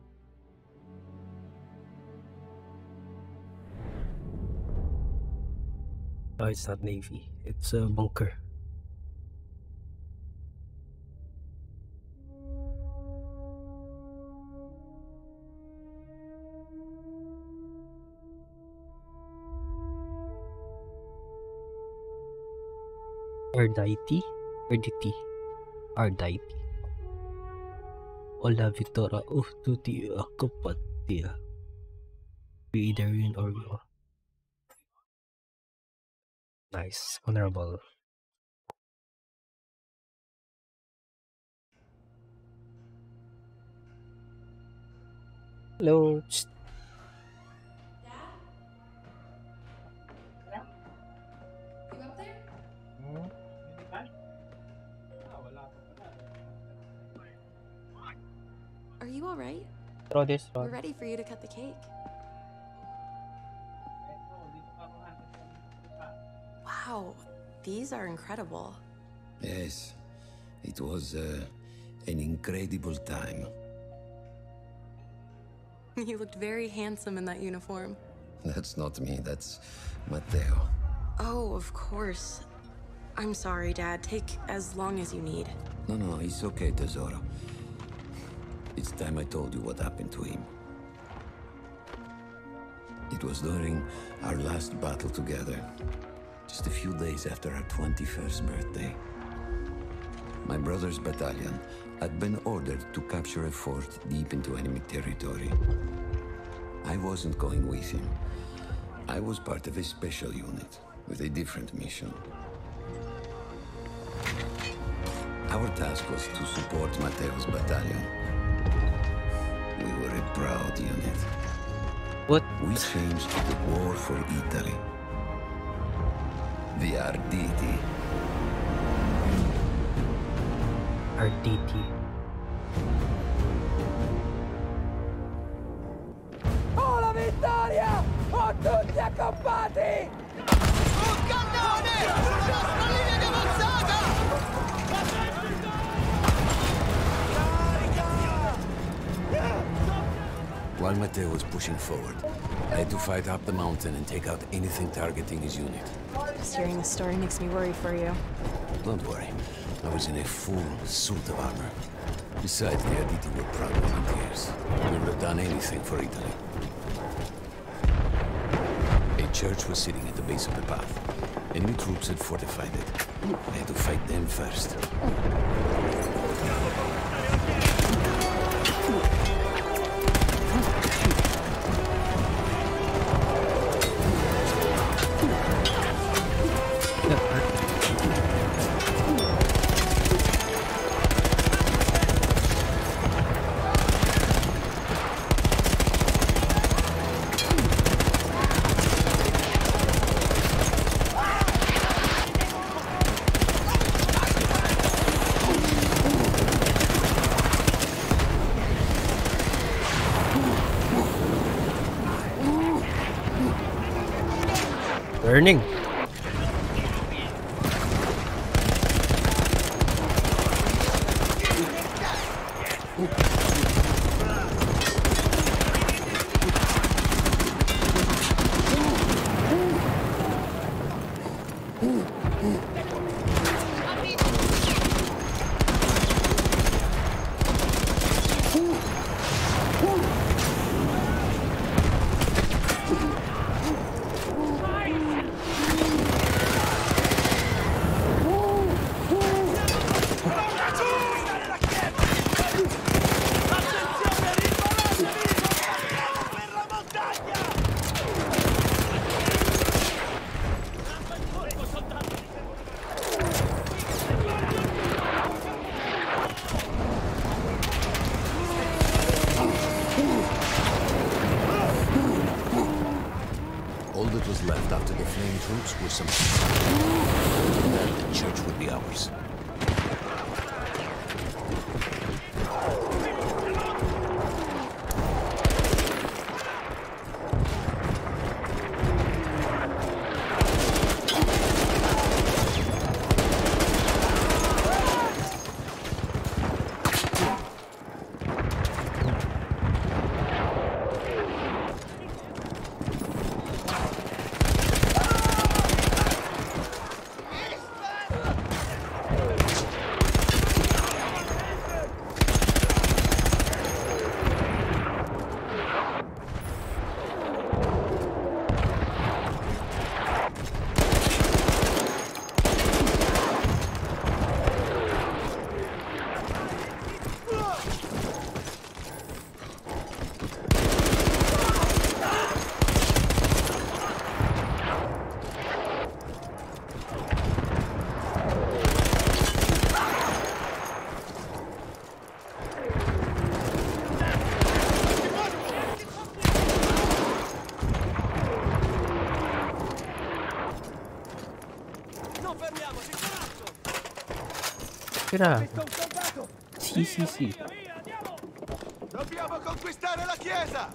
[SPEAKER 1] Oh, it's not Navy. It's a bunker. Ardite? Ardite. Ardite. Ola Vitora Uhtuti Akapatia. Be either win or go. Nice. Honorable. Hello. Psst.
[SPEAKER 11] You up there? Are you all right?
[SPEAKER 1] Throw this
[SPEAKER 11] We're
[SPEAKER 1] one.
[SPEAKER 11] ready for you to cut the cake. Wow, these are incredible.
[SPEAKER 12] Yes, it was an incredible time.
[SPEAKER 11] You looked very handsome in that uniform.
[SPEAKER 12] That's not me, that's Matteo.
[SPEAKER 11] Oh, of course. I'm sorry, Dad. Take as long as you need.
[SPEAKER 12] No, it's okay, Tesoro. It's time I told you what happened to him. It was during our last battle together, just a few days after our 21st birthday. My brother's battalion had been ordered to capture a fort deep into enemy territory. I wasn't going with him. I was part of a special unit with a different mission. Our task was to support Matteo's battalion. We were a proud unit.
[SPEAKER 1] What?
[SPEAKER 12] We changed the war for Italy. The Arditi.
[SPEAKER 1] Arditi.
[SPEAKER 6] Oh, la vittoria! Oh, tutti accampati! Un cannone! Sulla nostra linea di avanzata!
[SPEAKER 12] While Matteo was pushing forward, I had to fight up the mountain and take out anything targeting his unit.
[SPEAKER 11] Just hearing this story makes me worry for you.
[SPEAKER 12] Don't worry, I was in a full suit of armor. Besides, the Arditi were proud volunteers. We would have done anything for Italy. A church was sitting at the base of the path. Enemy troops had fortified it. I had to fight them first.
[SPEAKER 1] Burning.
[SPEAKER 12] some then the church would be ours.
[SPEAKER 1] Sì, sì, sì.
[SPEAKER 10] Dobbiamo conquistare la chiesa!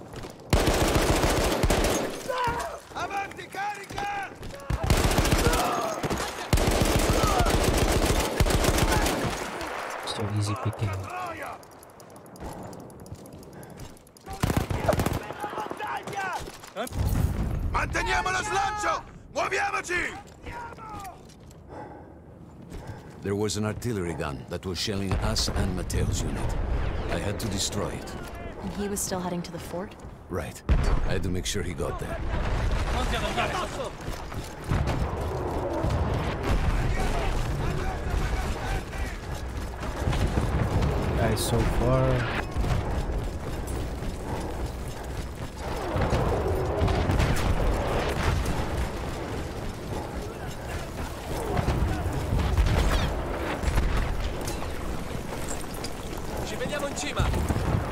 [SPEAKER 10] Avanti, carica!
[SPEAKER 1] So easy picking.
[SPEAKER 10] Manteniamo lo slancio! Muoviamoci!
[SPEAKER 12] There was an artillery gun that was shelling us and Matteo's unit. I had to destroy it.
[SPEAKER 13] And he was still heading to the fort?
[SPEAKER 12] Right. I had to make sure he got there.
[SPEAKER 1] Guys, so far.
[SPEAKER 5] Ci vediamo in cima!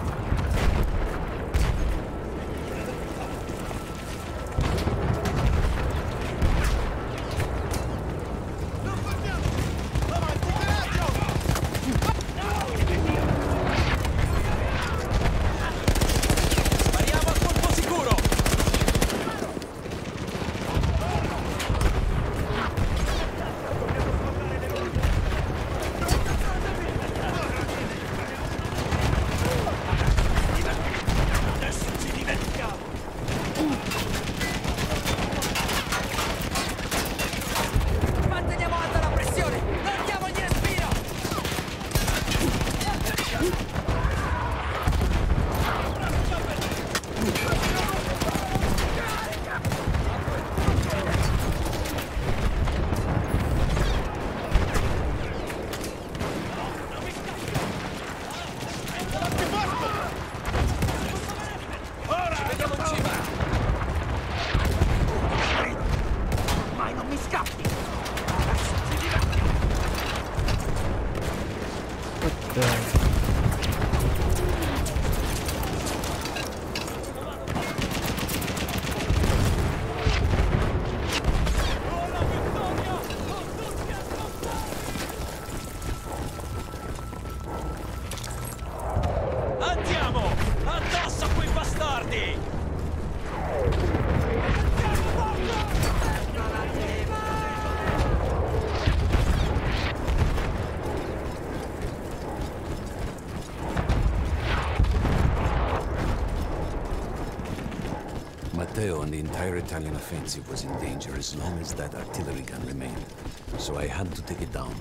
[SPEAKER 12] Matteo and the entire Italian offensive was in danger as long as that artillery gun remained. So I had to take it down.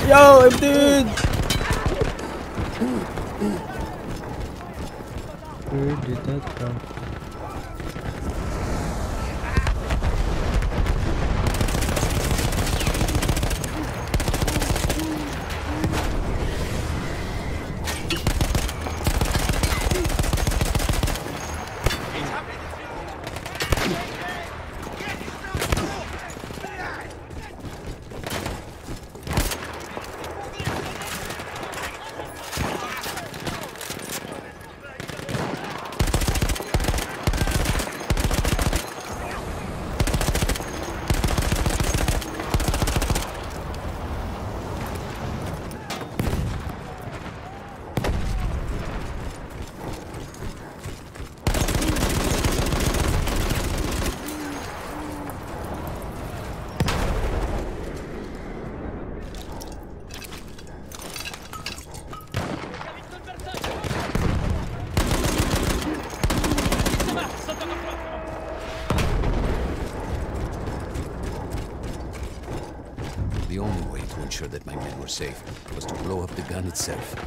[SPEAKER 1] Yo, I'm dead! Where did that come from?
[SPEAKER 12] The only way to ensure that my men were safe was to blow up the gun itself.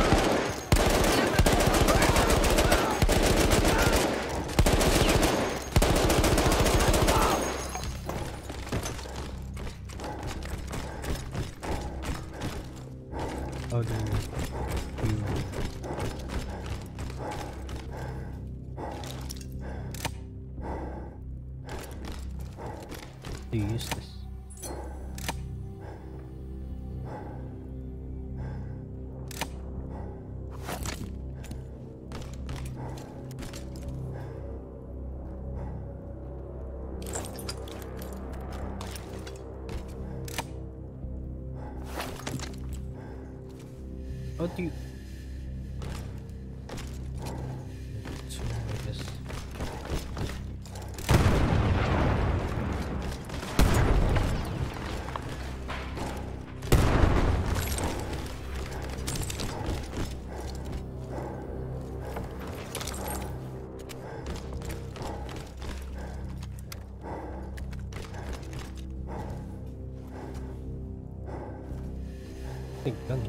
[SPEAKER 1] How do you use this? How do you... So, I guess... Big gun.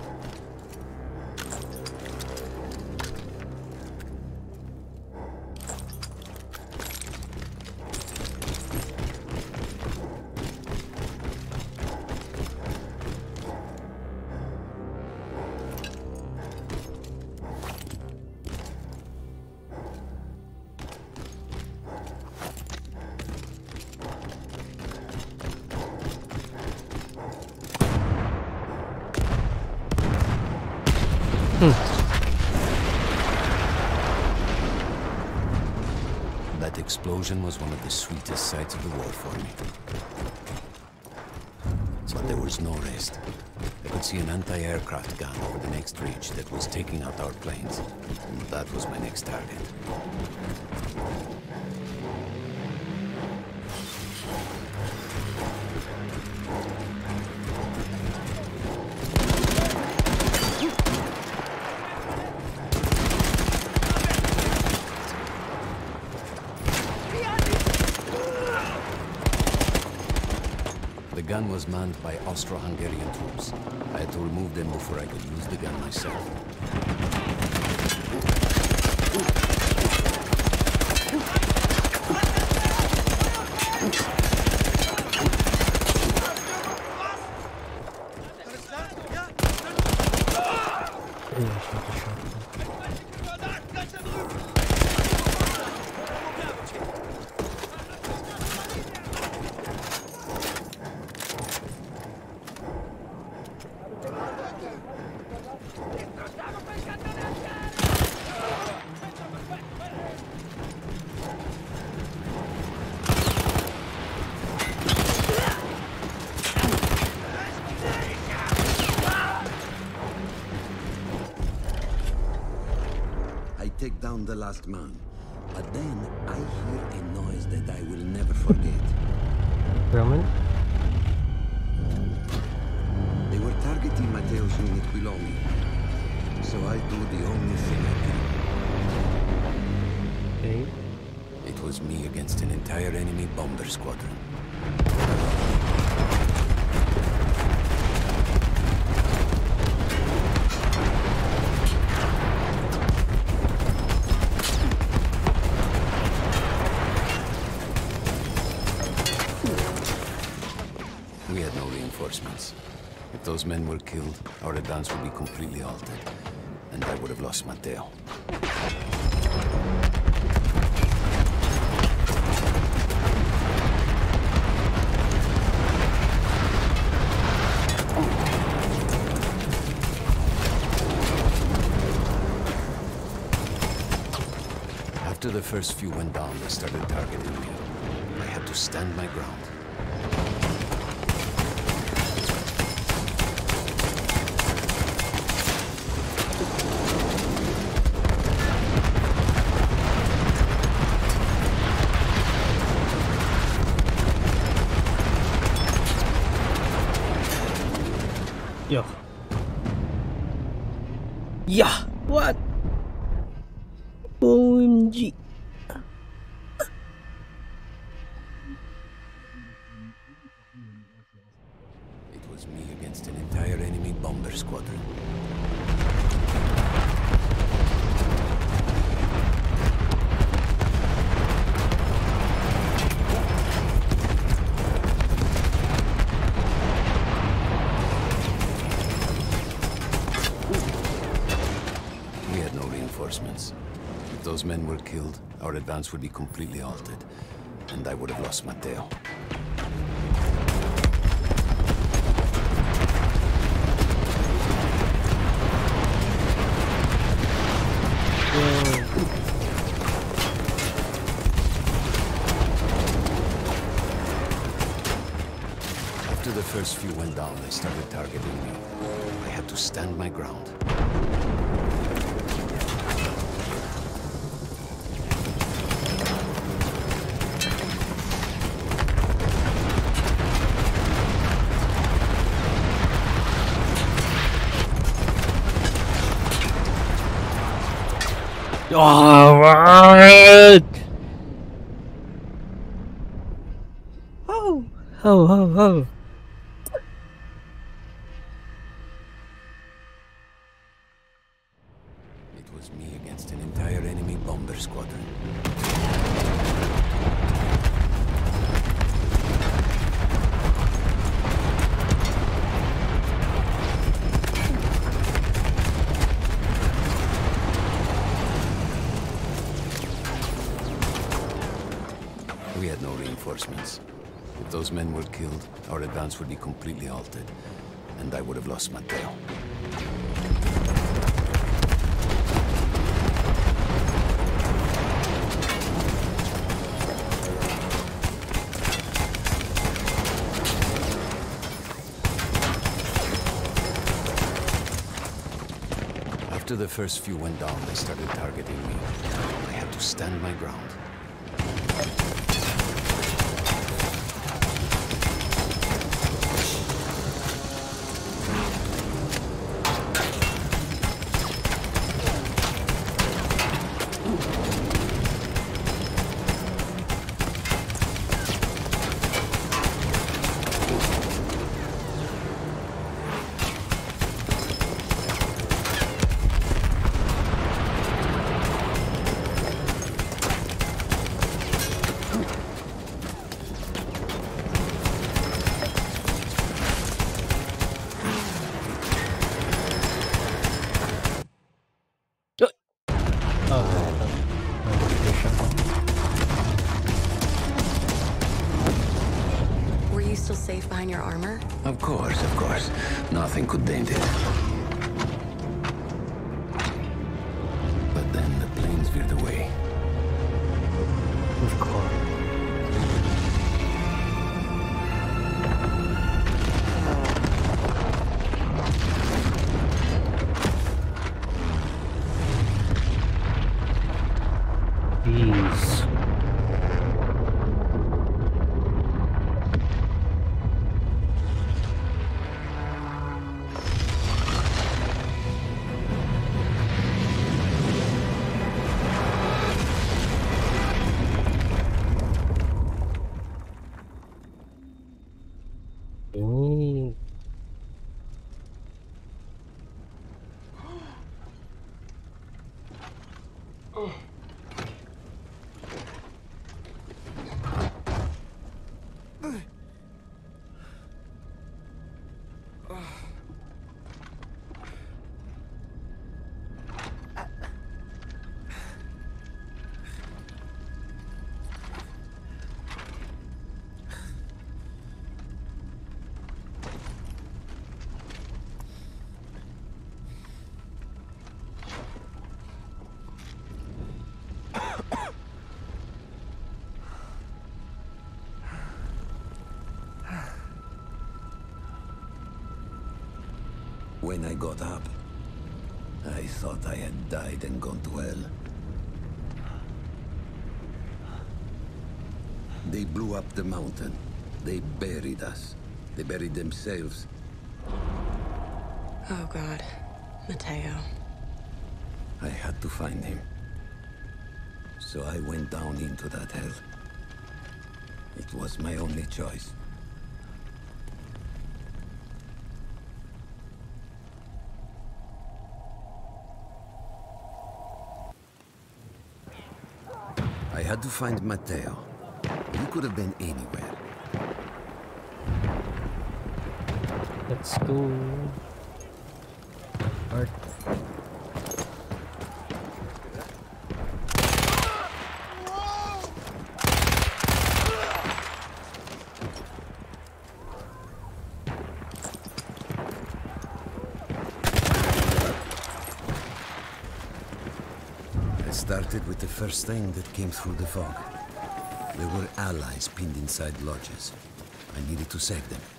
[SPEAKER 12] That explosion was one of the sweetest sights of the war for me. But there was no rest. I could see an anti-aircraft gun over the next ridge that was taking out our planes. And that was my next target. The gun was manned by Austro-Hungarian troops. I had to remove them before I could use the gun myself. Take down the last man, but then I hear a noise that I will never forget.
[SPEAKER 1] Roman?
[SPEAKER 12] They were targeting Matteo's unit below me, so I do the only thing I can.
[SPEAKER 1] Okay.
[SPEAKER 12] It was me against an entire enemy bomber squadron. men were killed, our advance would be completely altered, and I would have lost Matteo. After the first few went down, they started targeting me. I had to stand my ground.
[SPEAKER 1] Yo. Yeah, what? OMG.
[SPEAKER 12] It was me against an entire enemy bomber squadron. We had no reinforcements. If those men were killed, our advance would be completely altered, and I would have lost Matteo. After the first few went down, they started targeting me. I had to stand my ground.
[SPEAKER 1] Alright! Oh.
[SPEAKER 12] It was me against an entire enemy bomber squadron. We had no reinforcements. If those men were killed, our advance would be completely altered, and I would have lost Matteo. After the first few went down, they started targeting me. I had to stand my ground.
[SPEAKER 11] Were you still safe behind your armor?
[SPEAKER 12] Of course. Nothing could dent it. But then the planes veered away.
[SPEAKER 1] Of course. Jeez.
[SPEAKER 12] When I got up, I thought I had died and gone to hell. They blew up the mountain. They buried us. They buried themselves.
[SPEAKER 11] Oh, God. Mateo.
[SPEAKER 12] I had to find him. So I went down into that hell. It was my only choice. I had to find Mateo. He could have been anywhere.
[SPEAKER 1] Let's go. Art.
[SPEAKER 12] I started with the first thing that came through the fog. There were allies pinned inside lodges. I needed to save them.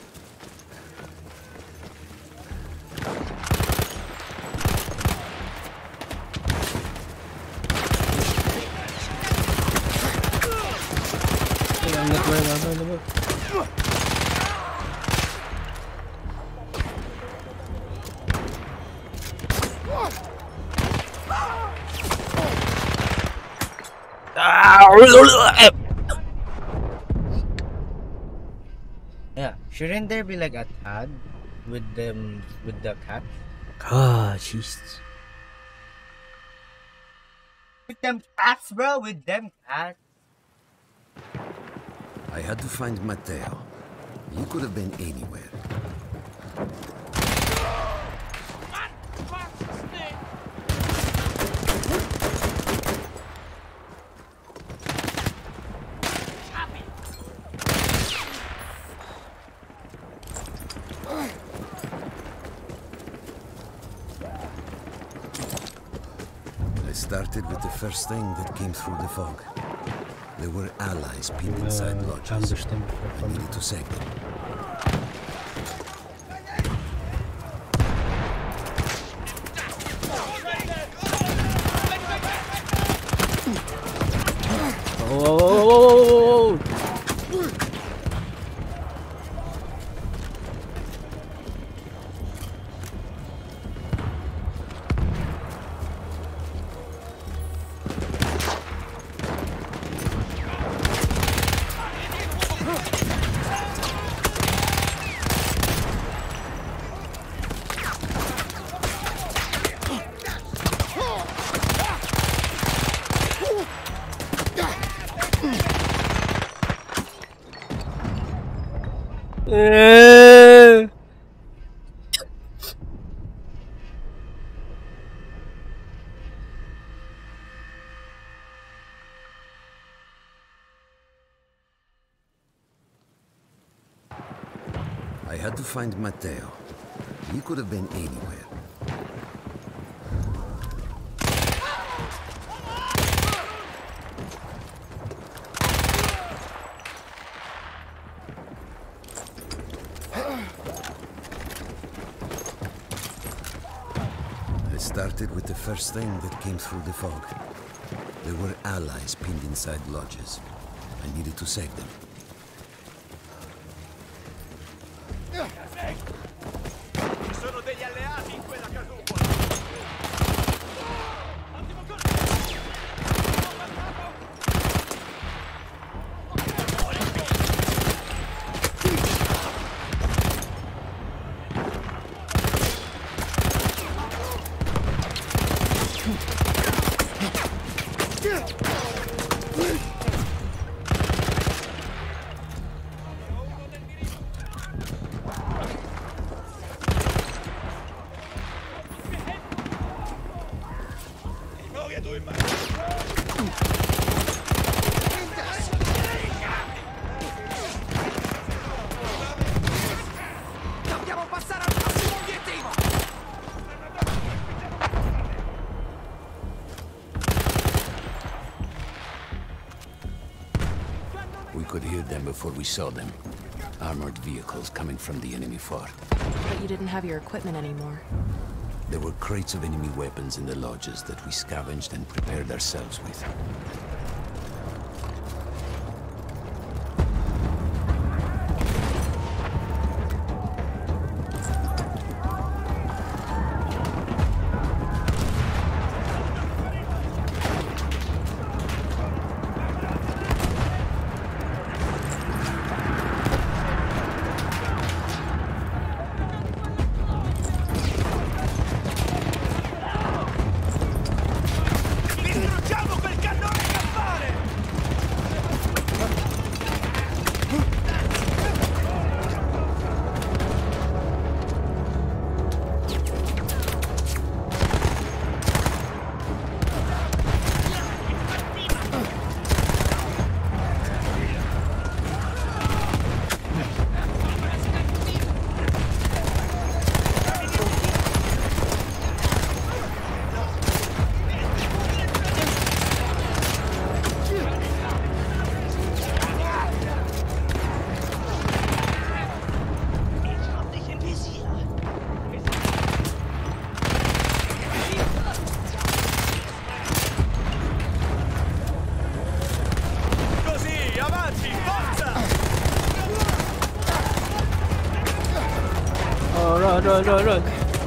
[SPEAKER 14] Yeah, shouldn't there be like a tag with them with the cat?
[SPEAKER 1] Ah, jeez.
[SPEAKER 14] With them cats, bro. With them cats.
[SPEAKER 12] I had to find Mateo. He could have been anywhere. I started with the first thing that came through the fog. There were allies pinned inside lodges. I needed to save them.
[SPEAKER 1] Oh!
[SPEAKER 12] I had to find Mateo. He could have been anywhere. I started with the first thing that came through the fog. There were allies pinned inside lodges. I needed to save them.
[SPEAKER 10] Ci sono degli alleati in quella casupola!
[SPEAKER 6] Dobbiamo passare al prossimo obiettivo!
[SPEAKER 12] We could hear them before we saw them. armored vehicles coming from the enemy fort.
[SPEAKER 13] But you didn't have your equipment anymore.
[SPEAKER 12] There were crates of enemy weapons in the lodges that we scavenged and prepared ourselves with.
[SPEAKER 1] Run.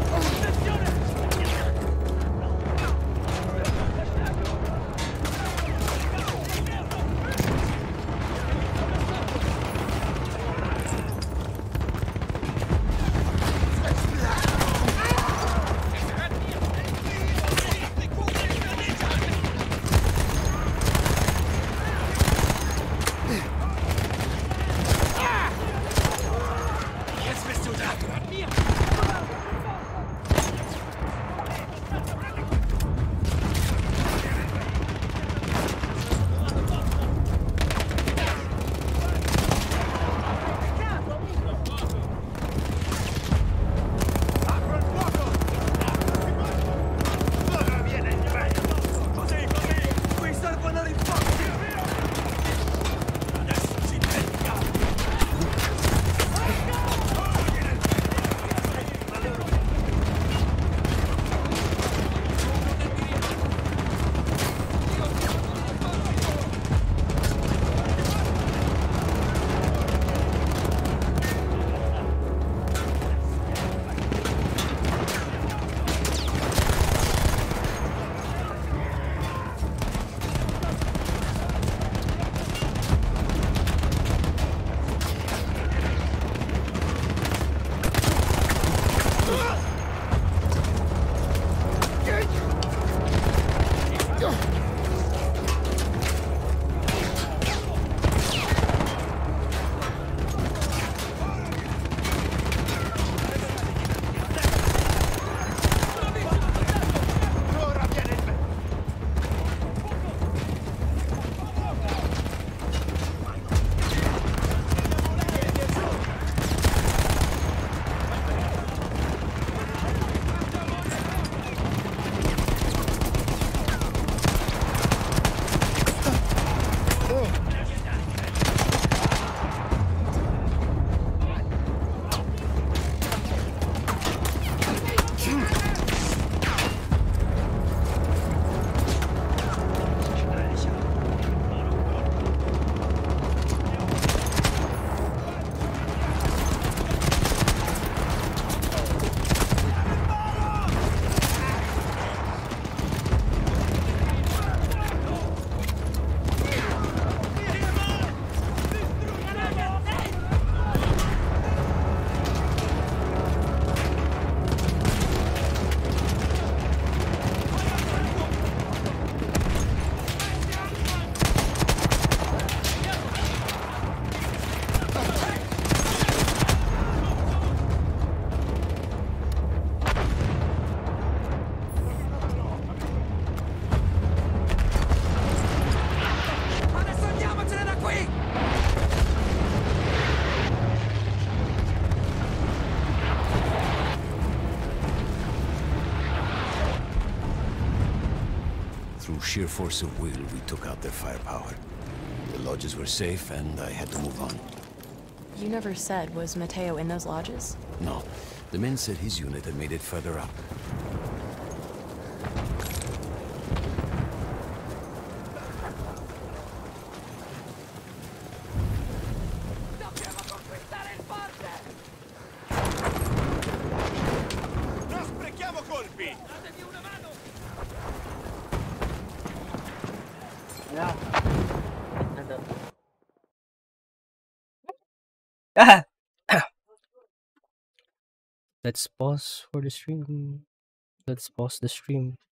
[SPEAKER 12] Through sheer force of will, we took out their firepower. The lodges were safe, and I had to move on.
[SPEAKER 13] You never said, was Mateo in those lodges?
[SPEAKER 12] No, the men said his unit had made it further up.
[SPEAKER 10] Non sprechiamo colpi!
[SPEAKER 14] Yeah.
[SPEAKER 1] Let's pause for the stream. Let's pause the stream.